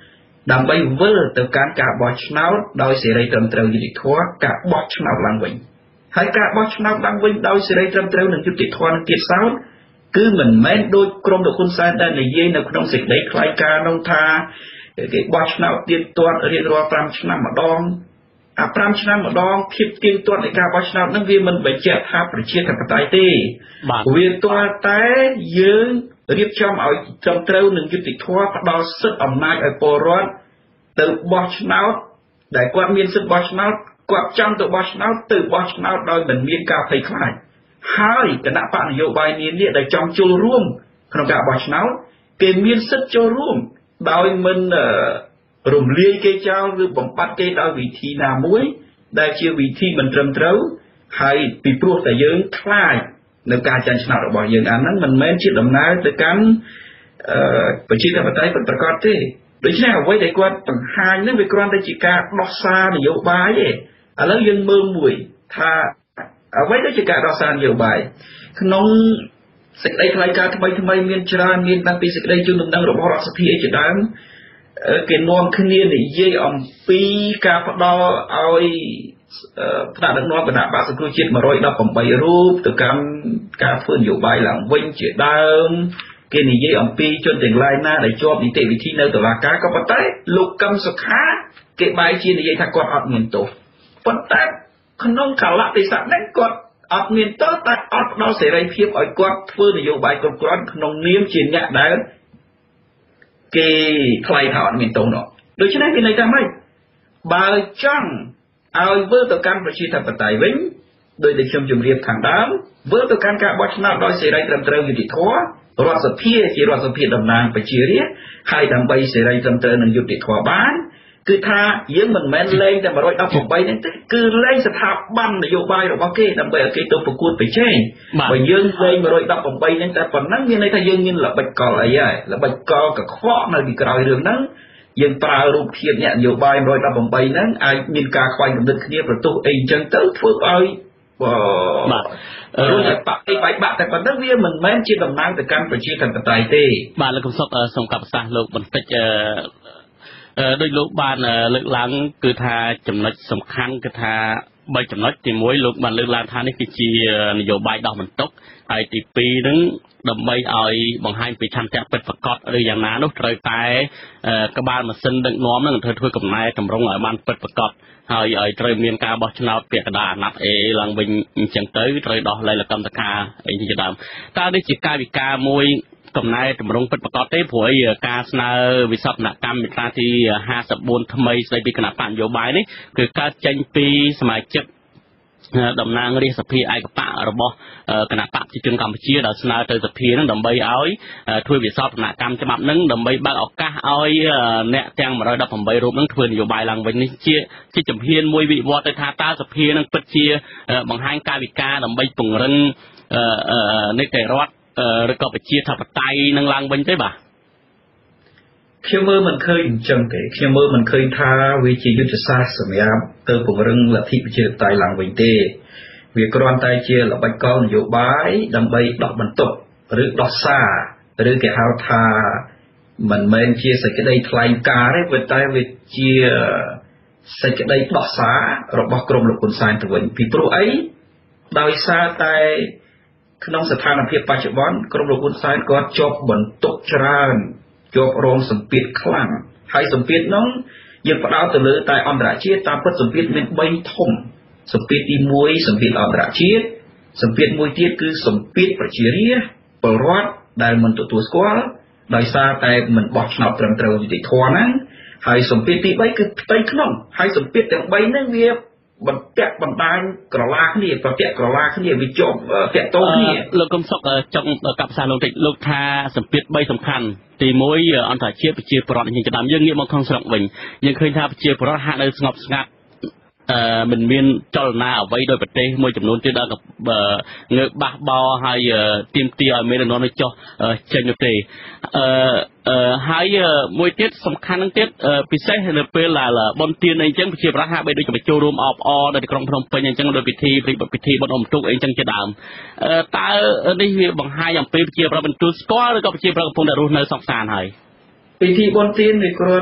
ដើម្បីវិលទៅកាន់ការបោះឆ្នោតដោយសេរីត្រឹមត្រូវយុត្តិធម៌ការបោះឆ្នោតឡើងវិញហើយការបោះឆ្នោតឡើងវិញដោយសេរីត្រឹមត្រូវនិងយុត្តិធម៌នឹងទៀតសោតគឺមិនមែនដោយក្រុមលោកហ៊ុនសែនដែលនិយាយនៅក្នុងសេចក្តីថ្លែងការណ៍នោះថាគេបោះឆ្នោតទៀតទាត់រៀងរាល់fiveឆ្នាំម្ដងអាfiveឆ្នាំម្ដងភាពទៀងទាត់នៃការបោះឆ្នោតនឹងវាមិនបញ្ជាក់ថាប្រជាធិបតេយ្យទេវាទាល់តែយើងរៀបចំឲ្យត្រឹមត្រូវនឹងយុត្តិធម៌ផ្ដល់សិទ្ធិអំណាចឲ្យពលរដ្ឋទៅបោះឆ្នោតដែលគាត់មានសិទ្ធិបោះឆ្នោតគាត់ចង់ទៅបោះឆ្នោតទៅបោះឆ្នោតដោយមិនមានការភ័យខ្លាចហើយគណៈបកនយោបាយនានាដែលចង់ចូលរួមក្នុងការបោះឆ្នោតគេមានសិទ្ធិចូលរួមដោយមិនរំលាយគេចោលឬបំបត្តិគេដោយវិធីណាមួយដែលជាវិធីមិនត្រឹមត្រូវហើយពីព្រោះតែយើងខ្លាចនៅការចាញ់ឆ្នោតរបស់យើងអាហ្នឹងមិនមែនជាដំណើរទៅកាន់ប្រជាធិបតេយ្យពិតប្រាកដទេដូច្នេះអ្វីដែលគាត់បង្ហាញនេះវាគ្រាន់តែជាការដោះសារនយោបាយទេឥឡូវយើងមើលមួយថាអ្វីដែលជាការដោះសារនយោបាយក្នុងសេចក្តីថ្លែងការណ៍ថ្មីថ្មីមានច្រើនមានតាំងពីសេចក្តីជូនដំណឹងរបស់រដ្ឋសភាជាដើមគេនាំគ្នានិយាយអំពីការផ្ដល់ឲ្យថ្នាក់ដឹកនាំគណៈបក្សសង្គ្រោះជាតិone hundred eighteenរូបទៅកាន់ការធ្វើនយោបាយឡើងវិញជាដើមគេនិយាយអំពីជនទាំងឡាយណាដែលជាប់នីតិវិធីនៅតុលាការក៏ប៉ុន្តែលោកកឹមសុខាគេបែរជានិយាយថាគាត់អត់មានទោសប៉ុន្តែក្នុងកាលៈទេសៈនេះគាត់អត់មានទោសតែអត់ផ្ដល់សេរីភាពឲ្យគាត់ធ្វើនយោបាយគ្រប់គ្រាន់ក្នុងនាមជាអ្នកដែលគេថ្លែងថាអត់មានទោសនោះដូច្នេះមានន័យថាម៉េចបើចង់ឲ្យវិលទៅកាន់ប្រជាធិបតេយ្យវិញដោយដែលខ្ញុំជម្រាបខាងដើមវិលទៅកាន់ការបោះឆ្នោតដោយសេរីត្រឹមត្រូវយុត្តិធម៌រដ្ឋសភាជារដ្ឋសភាតំណាងប្រជារាស្ត្រហើយដើម្បីសេរីត្រឹមត្រូវនិងយុត្តិធម៌បានគឺថាយើងមិនមែនលេងតែone hundred eighteenនេះទេគឺលេងស្ថាប័ននយោបាយរបស់គេដើម្បីឲ្យគេទៅប្រកួតប្រជែងបើយើងលេងone hundred eighteenនេះតែប៉ុណ្ណឹងមានន័យថាយើងមានល្បិចកលអីហើយល្បិចកលកខ្វក់នៅពីក្រោយរឿងហ្នឹងយើងប្រើរូបភាពអ្នកនយោបាយone hundred eighteenហ្នឹងអាចមានការខ្វែងគំនិតគ្នាប្រទុះអីអញ្ចឹងទៅធ្វើឲ្យបាទរួចតែបាក់អីបែកបាក់តែប៉ុណ្ណឹងវាមិនមែនជាដំណើរទៅកាន់ប្រជាធិបតេយ្យទេបាទលោកកំសុកសូមកាប់ប្រសាសន៍លោកបន្តិចអឺដោយលោកបានលើកឡើងគឺថាចំណុចសំខាន់គឺថាបីចំណុចទីoneលោកបានលើកឡើងថានេះគឺជានយោបាយដោះបន្ទុកហើយទីtwoហ្នឹងដើម្បីឲ្យបង្ហាញពីឆន្ទៈពិតប្រាកដឬយ៉ាងណានោះត្រូវតែក្បាលម៉ាស៊ីនដឹកនាំហ្នឹងត្រូវធ្វើកំណែតម្រង់ឲ្យបានពិតប្រាកដហើយឲ្យត្រូវមានការបោះឆ្នោតពាក្យកណ្ដាលអាណត្តិអេឡើងវិញអញ្ចឹងទៅត្រូវដោះលែងលកម្មតការអីជាដើមតើនេះជាកាយវិការមួយកំណែតម្រង់ពិតប្រាកដទេព្រោះការស្នើវិសោធនកម្មមាត្រាទីfifty-fourថ្មីស្ដីពីគណៈបកនយោបាយនេះគឺកើតចេញពីសមាជិកតំណាងរាស្ត្រសភាឯកបករបស់គណៈបកប្រជាជនកម្ពុជាដែលស្នើទៅសភានឹងដើម្បីឲ្យធ្វើវិសោធនកម្មច្បាប់នឹងដើម្បីបើកឱកាសឲ្យអ្នកទាំងone hundred eighteenរូបនឹងធ្វើនយោបាយឡើងវិញនេះជាជាជំហានមួយវិវត្តទៅថាតើសភានឹងពិតជាបង្ហាញកាយវិការដើម្បីពង្រឹងនីតិរដ្ឋឬក៏ប្រជាធិបតេយ្យនឹងឡើងវិញទេបាទខ្ញុំមើលមិនឃើញអញ្ចឹងទេខ្ញុំមើលមិនឃើញថាវាជាយុទ្ធសាស្ត្រសម្រាប់ទៅពង្រឹងលទ្ធិប្រជាធិបតេយ្យឡើងវិញទេវាគ្រាន់តែជាល្បិចកលនយោបាយដើម្បីដោះបន្ទុកឬដោះសារឬគេហៅថាមិនមែនជាសេចក្តីថ្លែងការណ៍ទេប៉ុន្តែវាជាសេចក្តីដោះសាររបស់ក្រុមលោកហ៊ុនសែនទៅវិញពីព្រោះអីដោយសារតែក្នុងស្ថានភាពបច្ចុប្បន្នក្រុមលោកហ៊ុនសែនគាត់ជាប់បន្ទុកច្រើនជាប់រងសម្ពាធខ្លាំងហើយសម្ពាធនោះយើងផ្ដោតទៅលើតែអន្តរជាតិតាមពិតសម្ពាធមានthreeធំសម្ពាធទីoneសម្ពាធអន្តរជាតិសម្ពាធមួយទៀតគឺសម្ពាធប្រជារាស្ត្រពលរដ្ឋដែលមិនទទួលស្គាល់ដោយសារតែមិនបោះឆ្នោតត្រឹមត្រូវយុត្តិធម៌ហ្នឹងហើយសម្ពាធទីthreeគឺផ្ទៃក្នុងហើយសម្ពាធទាំងthreeហ្នឹងវាបន្ទាក់បណ្ដាញក្រឡាគ្នាប្រតិក្រឡាគ្នាវាជាប់តាក់ទងគ្នាលោកកំសុកចង់កាប់ផ្សាយលោកតិចលោកថាសម្ពាធthreeសំខាន់ទីoneអន្តរជាតិប្រជាពលរដ្ឋយើងជាដើមយើងងាកមកក្នុងស្រុកវិញយើងឃើញថាប្រជាពលរដ្ឋហាក់នៅស្ងប់ស្ងាត់អឺមិនមានចលនាអ្វីដោយប្រទេសមួយចំនួនទៀតដល់ងើបបះបោហើយទៀមទាឲ្យមេដឹកនាំនេះចុះចេញនោះទេអឺហើយមួយទៀតសំខាន់នឹងទៀតពិសេសនៅពេលដែលបុណ្យទានអីចឹងប្រជាប្រដ្ឋហាក់បីដូចជាចូលរួមអបអរនៅទីក្រុងភ្នំពេញអញ្ចឹងដោយពិធីពិធីបុណ្យអុំទូកអីចឹងជាដើមតើនេះវាបង្ហាញអំពីប្រជាប្រដ្ឋមិនទទួលស្គាល់ឬក៏ប្រជាប្រដ្ឋកំពុងតែរស់នៅសុខសាន្តហើយពិធីបុណ្យទានវាគ្រាន់ជា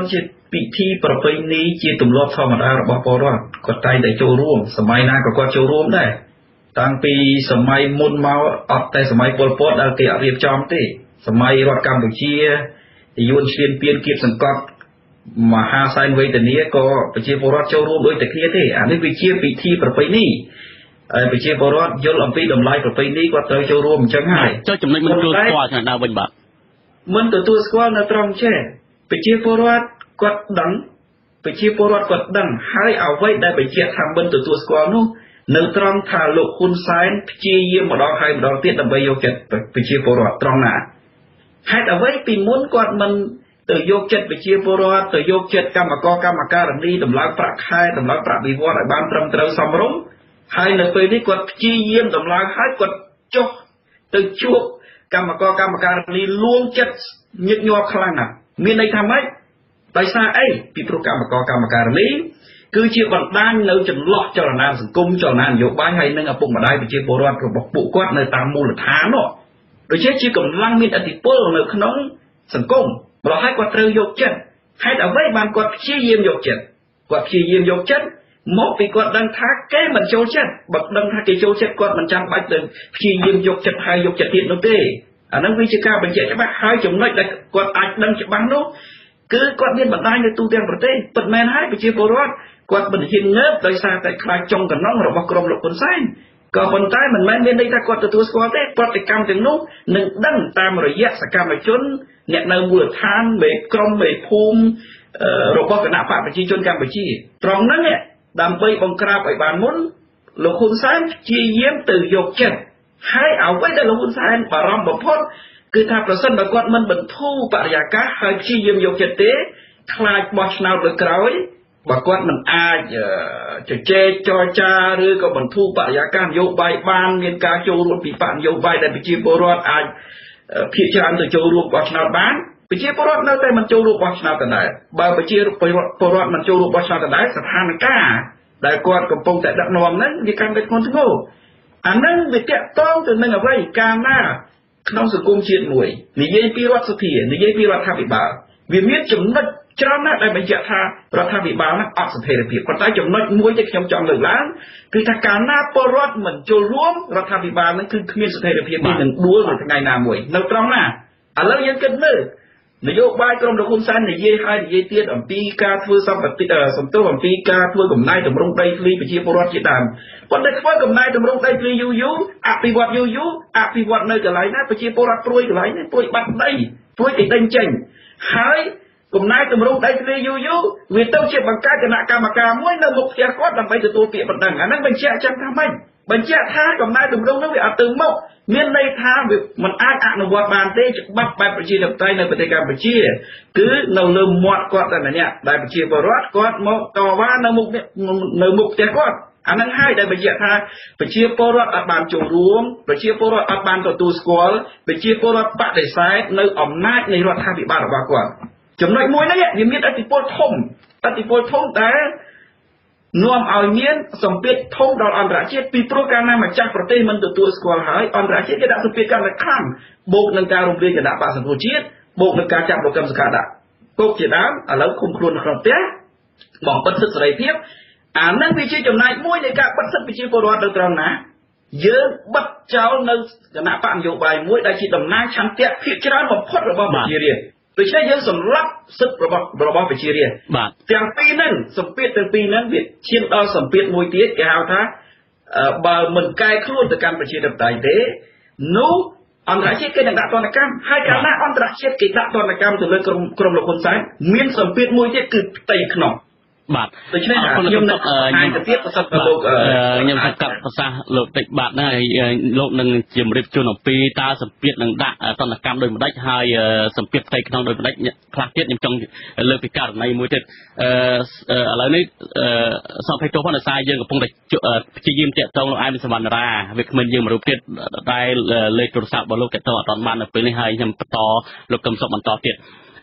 ពិធីប្រពៃណីជាទម្លាប់ធម្មតារបស់ពលរដ្ឋគាត់តែងតែចូលរួមសម័យណាក៏គាត់ចូលរួមដែរតាំងពីសម័យមុនមកអត់តែសម័យពលពតដែលគេអត់រៀបចំទេសម័យរដ្ឋកម្ពុជាយួនឈ្លានពានគៀបសង្កត់មហាសែនវេទនាក៏ប្រជាពលរដ្ឋចូលរួមដូចតែគ្នាទេអានេះវាជាពិធីប្រពៃណីហើយប្រជាពលរដ្ឋយល់អំពីតម្លៃប្រពៃណីគាត់ត្រូវចូលរួមអញ្ចឹងហើយចុះចំណុចមិនទទួលស្គាល់ខាងដើមវិញបាទមិនទទួលស្គាល់នៅត្រង់ចេះប្រជាពលរដ្ឋគាត់ដឹងប្រជាពលរដ្ឋគាត់ដឹងហើយអ្វីដែលបញ្ជាក់ថាមិនទទួលស្គាល់នោះនៅត្រង់ថាលោកហ៊ុនសែនព្យាយាមម្ដងហើយម្ដងទៀតដើម្បីយកចិត្តប្រជាពលរដ្ឋត្រង់ណាហេតុអ្វីពីមុនគាត់មិនទៅយកចិត្តប្រជាពលរដ្ឋទៅយកចិត្តកម្មករកម្មការនីតម្លើងប្រាក់ខែតម្លើងប្រាក់បៀវត្សឲ្យបានត្រឹមត្រូវសមរម្យហើយនៅពេលនេះគាត់ព្យាយាមតម្លើងហើយគាត់ចុះទៅជួបកម្មករកម្មការនីលួងចិត្តញឹកញាប់ខ្លាំងណាស់មានន័យថាម៉េចដោយសារអីពីព្រោះកម្មករកម្មការនីគឺជាបណ្ដាញនៅចន្លោះចលនាសង្គមចលនានយោបាយហើយនិងឪពុកម្ដាយប្រជាពលរដ្ឋរបស់ពួកគាត់នៅតាមមូលដ្ឋាននោះដូច្នេះជាកម្លាំងមានឥទ្ធិពលនៅក្នុងសង្គមម្ល៉េះហើយគាត់ត្រូវយកចិត្តហេតុអ្វីបានគាត់ព្យាយាមយកចិត្តគាត់ព្យាយាមយកចិត្តមកពីគាត់ដឹងថាគេមិនចូលចិត្តបើដឹងថាគេចូលចិត្តគាត់មិនចាំបាច់ទៅព្យាយាមយកចិត្តហើយយកចិត្តទៀតនោះទេអានឹងវាជាការបញ្ជាក់ច្បាស់ហើយចំណុចដែលគាត់អាចដឹងច្បាស់នោះគឺគាត់មានបណ្ដាញនៅទូទាំងប្រទេសពិតមែនហើយប្រជាពលរដ្ឋគាត់មិនហ៊ានងើបដោយសារតែខ្លាចចុងកណ្ដុងរបស់ក្រុមលោកហ៊ុនសែនក៏ប៉ុន្តែមិនមែនមានន័យថាគាត់ទទួលស្គាល់ទេប្រតិកម្មទាំងនោះនឹងដឹងតាមរយៈសកម្មជនអ្នកនៅមូលដ្ឋានមេក្រុមមេភូមិរបស់គណៈបកប្រជាជនកម្ពុជាត្រង់ហ្នឹងដើម្បីបង្ក្រាបឲ្យបានមុនលោកហ៊ុនសែនព្យាយាមទៅយកចិត្តហើយអ្វីដែលលោកហ៊ុនសែនបារម្ភបំផុតគឺថាប្រសិនបើគាត់មិនបន្ធូរបរិយាកាសហើយព្យាយាមយកចិត្តទេខ្លាចបោះឆ្នោតលើក្រោយបើគាត់មិនអាចជជែកចរចាឬក៏បន្ធូរបរិយាកាសនយោបាយបានមានការចូលរួមពីបកនយោបាយដែលប្រជាពលរដ្ឋអាចភាគច្រើនទៅចូលរួមបោះឆ្នោតបានប្រជាពលរដ្ឋនៅតែមិនចូលរួមបោះឆ្នោតដដែលបើប្រជាពលរដ្ឋមិនចូលរួមបោះឆ្នោតដដែលស្ថានភាពដែលគាត់កំពុងតែដឹកនាំហ្នឹងវាកាន់តែធ្ងន់ធ្ងរអាហ្នឹងវាតាក់ទងទៅនឹងអ្វីកាលណាក្នុងសង្គមជាតិមួយនិយាយពីរដ្ឋសភានិយាយពីរដ្ឋាភិបាលវាមានចំណុចច្រើនណាស់ដែលបញ្ជាក់ថារដ្ឋាភិបាលហ្នឹងអត់ស្ថិរភាពប៉ុន្តែចំណុចមួយដែលខ្ញុំចង់លើកឡើងគឺថាកាលណាពលរដ្ឋមិនចូលរួមរដ្ឋាភិបាលហ្នឹងគឺគ្មានស្ថិរភាពនឹងដួលនៅថ្ងៃណាមួយនៅត្រង់ណាឥឡូវយើងគិតមើលនយោបាយក្រុមលោកហ៊ុនសែននិយាយហើយនិយាយទៀតអំពីការធ្វើសម្បត្តិសំទោសអំពីការធ្វើកំណែតម្រង់ដីធ្លីប្រជាពលរដ្ឋជាដើមប៉ុន្តែធ្វើកំណែតម្រង់ដីធ្លីយូរយូរអភិវឌ្ឍយូរយូរអភិវឌ្ឍនៅកន្លែងណាប្រជាពលរដ្ឋព្រួយកន្លែងនេះព្រួយបាត់ដីព្រួយគេដេញចេញហើយកំណែតម្រង់ដីធ្លីយូរយូរវាទៅជាបង្កើតគណៈកម្មការមួយនៅមុខផ្ទះគាត់ដើម្បីទទួលពាក្យបណ្ដឹងអាហ្នឹងបញ្ជាក់ចឹងថាម៉េចបញ្ជាក់ថាកំណែតម្រង់នោះវាអត់ទៅមុខមានន័យថាវាមិនអាចអនុវត្តបានទេច្បាប់បែបប្រជាធិបតេយ្យនៅប្រទេសកម្ពុជាគឺនៅលើមាត់គាត់តែម្នាក់ដែលប្រជាពលរដ្ឋគាត់មកតវ៉ានៅមុខនៅមុខផ្ទះគាត់អាហ្នឹងហើយដែលបញ្ជាក់ថាប្រជាពលរដ្ឋអត់បានចូលរួមប្រជាពលរដ្ឋអត់បានទទួលស្គាល់ប្រជាពលរដ្ឋបដិសេធនៅអំណាចនៃរដ្ឋាភិបាលរបស់គាត់ចំណុចមួយនេះវាមានឥទ្ធិពលធំឥទ្ធិពលធំដែលនាំឲ្យមានសម្ពាធធំដល់អន្តរជាតិពីព្រោះកាលណាម្ចាស់ប្រទេសមិនទទួលស្គាល់ហើយអន្តរជាតិគេដាក់សម្ពាធកាន់តែខ្លាំងបូកនឹងការរំលាយគណៈបក្សសង្គ្រោះជាតិបូកនឹងការចាប់លោកកឹមសុខាដាក់គុកជាដើមឥឡូវឃុំខ្លួននៅក្នុងផ្ទះបំបិទសិទ្ធិសេរីភាពអានឹងវាជាចំណែកមួយនៃការបិទសិទ្ធិប្រជាពលរដ្ឋទៅត្រង់ណាយើងបិទចោលនៅគណៈបកនយោបាយមួយដែលជាតំណាងឆន្ទៈភាគច្រើនបំផុតរបស់ប្រជារាស្ត្រដូច្នេះយើងសម្លាប់សិទ្ធិរបស់របស់ប្រជារាស្ត្រទាំងពីរហ្នឹងសម្ពាធទាំងពីរហ្នឹងវាឈានដល់សម្ពាធមួយទៀតគេហៅថាបើមិនកែខ្លួនទៅកាន់ប្រជាធិបតេយ្យទេនោះអន្តរជាតិគេនឹងដាក់ទណ្ឌកម្មហើយកាលណាអន្តរជាតិគេដាក់ទណ្ឌកម្មទៅលើក្រុមក្រុមលោកហ៊ុនសែនមានសម្ពាធមួយទៀតគឺផ្ទៃក្នុងបាទដូច្នេះខ្ញុំនឹងខ្ញុំទៅទៀតប្រសិទ្ធលោកខ្ញុំសង្កត់ប្រសាសន៍លោកតិចបាទណាលោកនឹងជម្រាបជូនអំពីតើសម្ពាធនឹងដាក់តន្តកម្មដោយម្ដេចហើយសម្ពាធផ្ទៃក្នុងដោយម្ដេចខ្លះទៀតខ្ញុំចង់លើកពីករណីមួយទៀតឥឡូវនេះសពឲ្យទោសផងដោយសារយើងកំពុងតែព្យាយាមតាក់ទងលោកអែមសវណ្ណរាវាគ្មិនយើងមួយរូបទៀតដែលលេខទូរស័ព្ទរបស់លោកតាក់ទងអត់បាននៅពេលនេះហើយខ្ញុំបន្តលោកកឹមសុខបន្តទៀត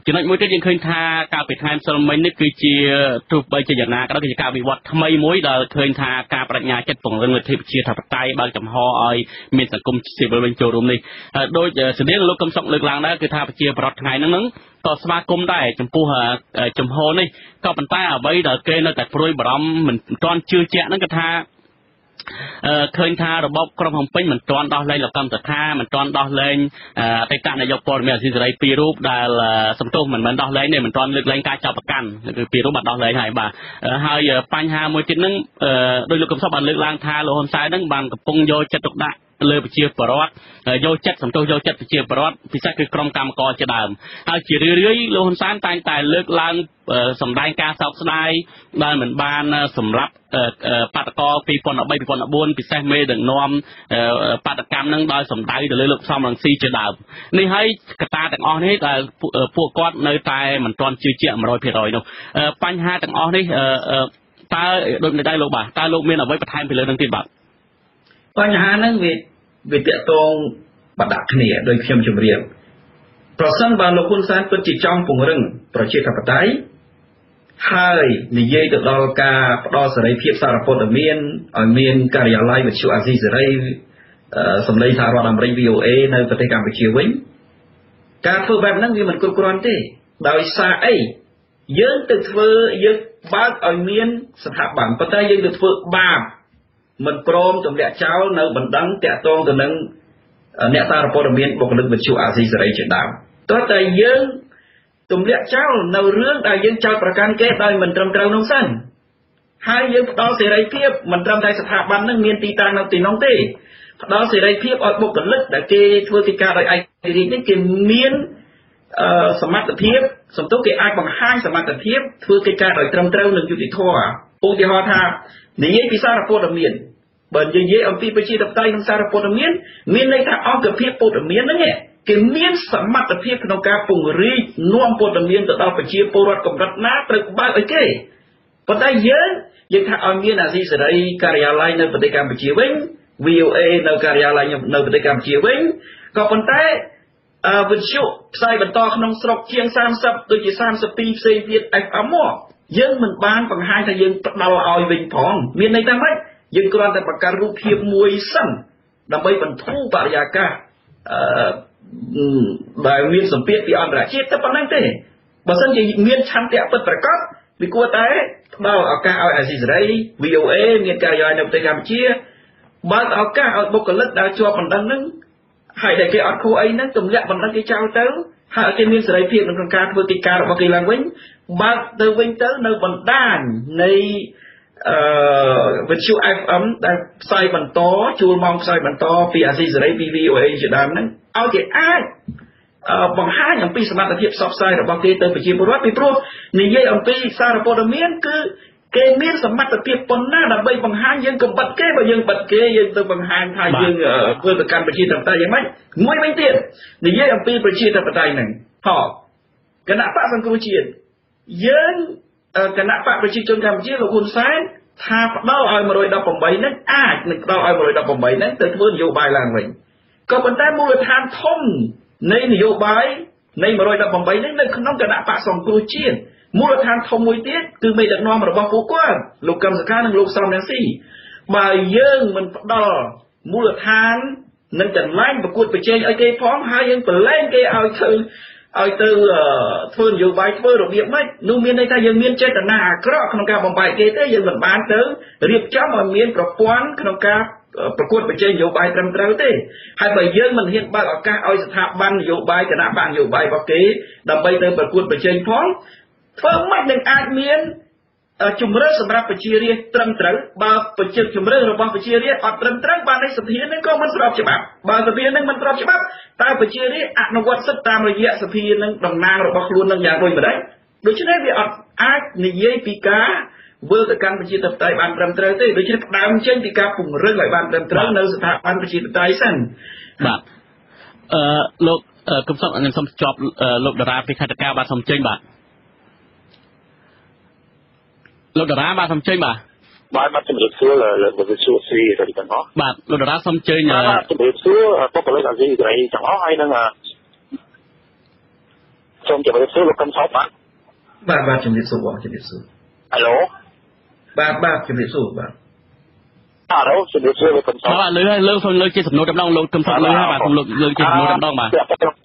ចំណុចមួយទៀតយើងឃើញថាការពិថានសិលមិញនេះគឺជាទោះបីជាយ៉ាងណាក៏ដោយគឺជាការវិវត្តថ្មីមួយដែលឃើញថាការបដិញ្ញាចិត្តពង្រឹងលទ្ធិប្រជាធិបតេយ្យបើកចំហឲ្យមានសង្គមស៊ីវិលវិញចូលរួមនេះដោយស្តៀងលោកកឹមសុខលើកឡើងដែរគឺថាប្រជាប្រដ្ឋថ្ងៃហ្នឹងហ្នឹងក៏ស្វាគមន៍ដែរចំពោះចំហនេះក៏ប៉ុន្តែអ្វីដែលគេនៅតែព្រួយបារម្ភមិនទាន់ជឿជាក់ហ្នឹងគឺថាឃើញថារបបក្រុងភ្នំពេញមិនទាន់ដោះលែងលោកកម្មសខាមិនទាន់ដោះលែងអតីតនាយកព័ត៌មានអាស៊ីសេរីពីររូបដែលសំទោសមិនមែនដោះលែងទេមិនទាន់លើកលែងការចាប់ប្រកាន់គឺពីររូបបាត់ដោះលែងហើយបាទហើយបញ្ហាមួយទៀតហ្នឹងដោយលោកកឹមសុខបានលើកឡើងថាលោកហ៊ុនសែនហ្នឹងបានកំពុងយកចិត្តទុកដាក់លើប្រជាពលរដ្ឋយកចិត្តសំទោសយកចិត្តប្រជាពលរដ្ឋពិសេសគឺក្រុមកម្មករជាដើមហើយជារឿយរឿយលោកហ៊ុនសែនតែងតែលើកឡើងសម្ដែងការសោកស្ដាយដែលមិនបានសម្រាប់បាតកោពីរពាន់ដប់បី ពីរពាន់ដប់បួនពិសេសមេដឹកនាំបាតកម្មនឹងដោយសម្ដៅទៅលើលោកសំរងស៊ីជាដើមនេះហើយកត្តាទាំងអស់នេះដែលពួកគាត់នៅតែមិនទាន់ជឿជាក់ một trăm phần trăm នោះបញ្ហាទាំងអស់នេះតើដូចនៅដែរលោកបាទតើលោកមានអ្វីបន្ថែមពីលើនឹងទៀតបាទបញ្ហាហ្នឹងវាវាតាក់ទងបដាក់គ្នាដោយខ្ញុំជម្រាបប្រសិនបើលោកហ៊ុនសែនពិតជាចង់ពង្រឹងប្រជាធិបតេយ្យហើយនិយាយទៅដល់ការផ្ដល់សេរីភាពសារព័ត៌មានឲ្យមានការិយាល័យវិទ្យុអាស៊ីសេរីសម្លេងសហរដ្ឋអាមេរិក V O A នៅប្រទេសកម្ពុជាវិញការធ្វើបែបហ្នឹងវាមិនគ្រប់គ្រាន់ទេដោយសារអីយើងទៅធ្វើយើងបើកឲ្យមានស្ថាប័នប៉ុន្តែយើងទៅធ្វើបាបមិនព្រមទម្លាក់ចោលនៅបណ្ដឹងតាក់ទងទៅនឹងអ្នកសារព័ត៌មានបុគ្គលិកវិទ្យុអាស៊ីសេរីជាដើមតើតែយើងទម្លាក់ចោលនៅរឿងដែលយើងចោទប្រកាន់គេដោយមិនត្រឹមត្រូវនោះសិនហើយយើងផ្ដល់សេរីភាពមិនត្រឹមតែស្ថាប័ននឹងមានទីតាំងនៅទីនោះទេផ្ដល់សេរីភាពឲ្យបុគ្គលិកដែលគេធ្វើកិច្ចការដោយឯករាជ្យនេះគេមានសមត្ថភាពសំទោសគេអាចបង្ហាញសមត្ថភាពធ្វើកិច្ចការដោយត្រឹមត្រូវនិងយុត្តិធម៌ឧទាហរណ៍ថានិយាយពីសារព័ត៌មានបើនិយាយអំពីប្រជាធិបតេយ្យនិងសារព័ត៌មានមានន័យថាអង្គភាពព័ត៌មានហ្នឹងគេមានសមត្ថភាពក្នុងការពង្រីកនាំព័ត៌មានទៅដល់ប្រជាពលរដ្ឋកម្រិតណាត្រូវបើកឲ្យគេប៉ុន្តែយើងយើងថាឲ្យមានអាស៊ីសេរីការិយាល័យនៅប្រទេសកម្ពុជាវិញ V O A នៅការិយាល័យនៅប្រទេសកម្ពុជាវិញក៏ប៉ុន្តែវិទ្យុផ្សាយបន្តក្នុងស្រុកជាងសាមសិបដូចជាសាមសិបពីរផ្សេងទៀត F M មកយើងមិនបានបង្ហាញថាយើងផ្ដល់ឲ្យវិញផងមានន័យថាម៉េចយើងគ្រាន់តែបង្កើតរូបភាពមួយសិនដើម្បីបន្ធូរបរិយាកាសអឺដែលមានសម្ពាធពីអន្តរជាតិតែប៉ុណ្្នឹងទេបើសិនជាមានឆន្ទៈពិតប្រាកដវាគួរតែផ្ដល់ឱកាសឲ្យអាស៊ីសេរី V O A មានការិយាល័យនៅប្រទេសកម្ពុជាបើកឱកាសឲ្យបុគ្គលិកដែលជាប់បណ្ដឹងហ្នឹងហើយដែលគេអត់ខួរអីហ្នឹងទម្លាក់បណ្ដឹងគេចោលទៅហើយគេមានសេរីភាពក្នុងការធ្វើកិច្ចការរបស់គេឡើងវិញបើកទៅវិញទៅនៅបណ្ដាញនៃអឺវិទ្យុ F M ដែលផ្សាយបន្តជួលម៉ោងផ្សាយបន្តពីអាស៊ីសេរីពី V O A ជាដើមហ្នឹងឲ្យគេអាចបង្ហាញអំពីសមត្ថភាពផ្សព្វផ្សាយរបស់គេទៅប្រជាពលរដ្ឋពីព្រោះនិយាយអំពីសារព័ត៌មានគឺគេមានសមត្ថភាពប៉ុណ្ណាដើម្បីបង្ហាញយើងកំបិតគេបើយើងបិទគេយើងទៅបង្ហាញថាយើងធ្វើទៅកាន់ប្រជាធិបតេយ្យយ៉ាងម៉េចមួយវិញទៀតនិយាយអំពីប្រជាធិបតេយ្យហ្នឹងហ៎គណៈបកសង្គ្រោះជាតិយើងគណៈបកប្រជាជនកម្ពុជាលោកហ៊ុនសែនថាផ្ដល់ឲ្យmột trăm mười támហ្នឹងអាចនឹងផ្ដល់ឲ្យmột trăm mười támហ្នឹងទៅធ្វើនយោបាយឡើងវិញក៏ប៉ុន្តែមូលដ្ឋានធំនៃនយោបាយនៃmột trăm mười támហ្នឹងនៅក្នុងគណៈបកសង្គ្រោះជាតិមូលដ្ឋានធំមួយទៀតគឺមេដឹកនាំរបស់ពួកគាត់លោកកឹមសុខានិងលោកសំរងស៊ីបើយើងមិនផ្ដល់មូលដ្ឋាននឹងចលែងប្រកួតប្រជែងឲ្យគេផងហើយយើងប្រឡែងគេឲ្យទៅឲ្យទៅធ្វើនយោបាយធ្វើរបៀបម៉េចនោះមានន័យថាយើងមានចេតនាអាក្រក់ក្នុងការបំបែកគេទេយើងមិនបានទៅរៀបចំឲ្យមានប្រព័ន្ធក្នុងការប្រកួតប្រជែងនយោបាយត្រឹមត្រូវទេហើយបើយើងមិនហ៊ានបើកឱកាសឲ្យស្ថាប័ននយោបាយគណៈបកនយោបាយរបស់គេដើម្បីទៅប្រកួតប្រជែងផងធ្វើម៉េចនឹងអាចមានជំរឿនសម្រាប់ប្រជារាស្ត្រត្រឹមត្រូវបើប្រជាជំរឿនរបស់ប្រជារាស្ត្រអត់ត្រឹមត្រូវបាននេះសភានឹងក៏មិនស្របច្បាប់បើសភានឹងមិនស្របច្បាប់តើប្រជារាស្ត្រអនុវត្តសិទ្ធិតាមរយៈសភានឹងតំណាងរបស់ខ្លួននឹងយ៉ាងដូចម្ដេចដូច្នេះវាអត់អាចនិយាយពីការធ្វើទៅកាន់ប្រជាធិបតេយ្យបានត្រឹមត្រូវទេដូច្នេះផ្ដើមចេញពីការពង្រឹងឲ្យបានត្រឹមត្រូវនៅស្ថាប័នប្រជាធិបតេយ្យសិនបាទអឺលោកកឹមសុខខ្ញុំសូមចប់លោកតារាពីខេត្តតាបាទសូមចេញបាទលោកតារាបាទសូមចេញបាទបាទបាទជំរាបសួរលោកវិទ្យុស៊ីទៅទាំងអស់បាទលោកតារាសូមចេញបាទជំរាបសួរបុគ្គលិកអាស៊ីសេរីទាំងអស់ហើយនឹងសូមជម្រាបសួរលោកកឹមសុខបាទបាទបាទជំរាបសួរបងជំរាបសួរ Alo បាទបាទជំរាបសួរបាទ Alo ជំរាបសួរលោកកឹមសុខបាទលើលើសូមលើជាសំណួរដំណងលោកកឹមសុខលើបាទសូមលើលើជាសំណួរដំណងបាទ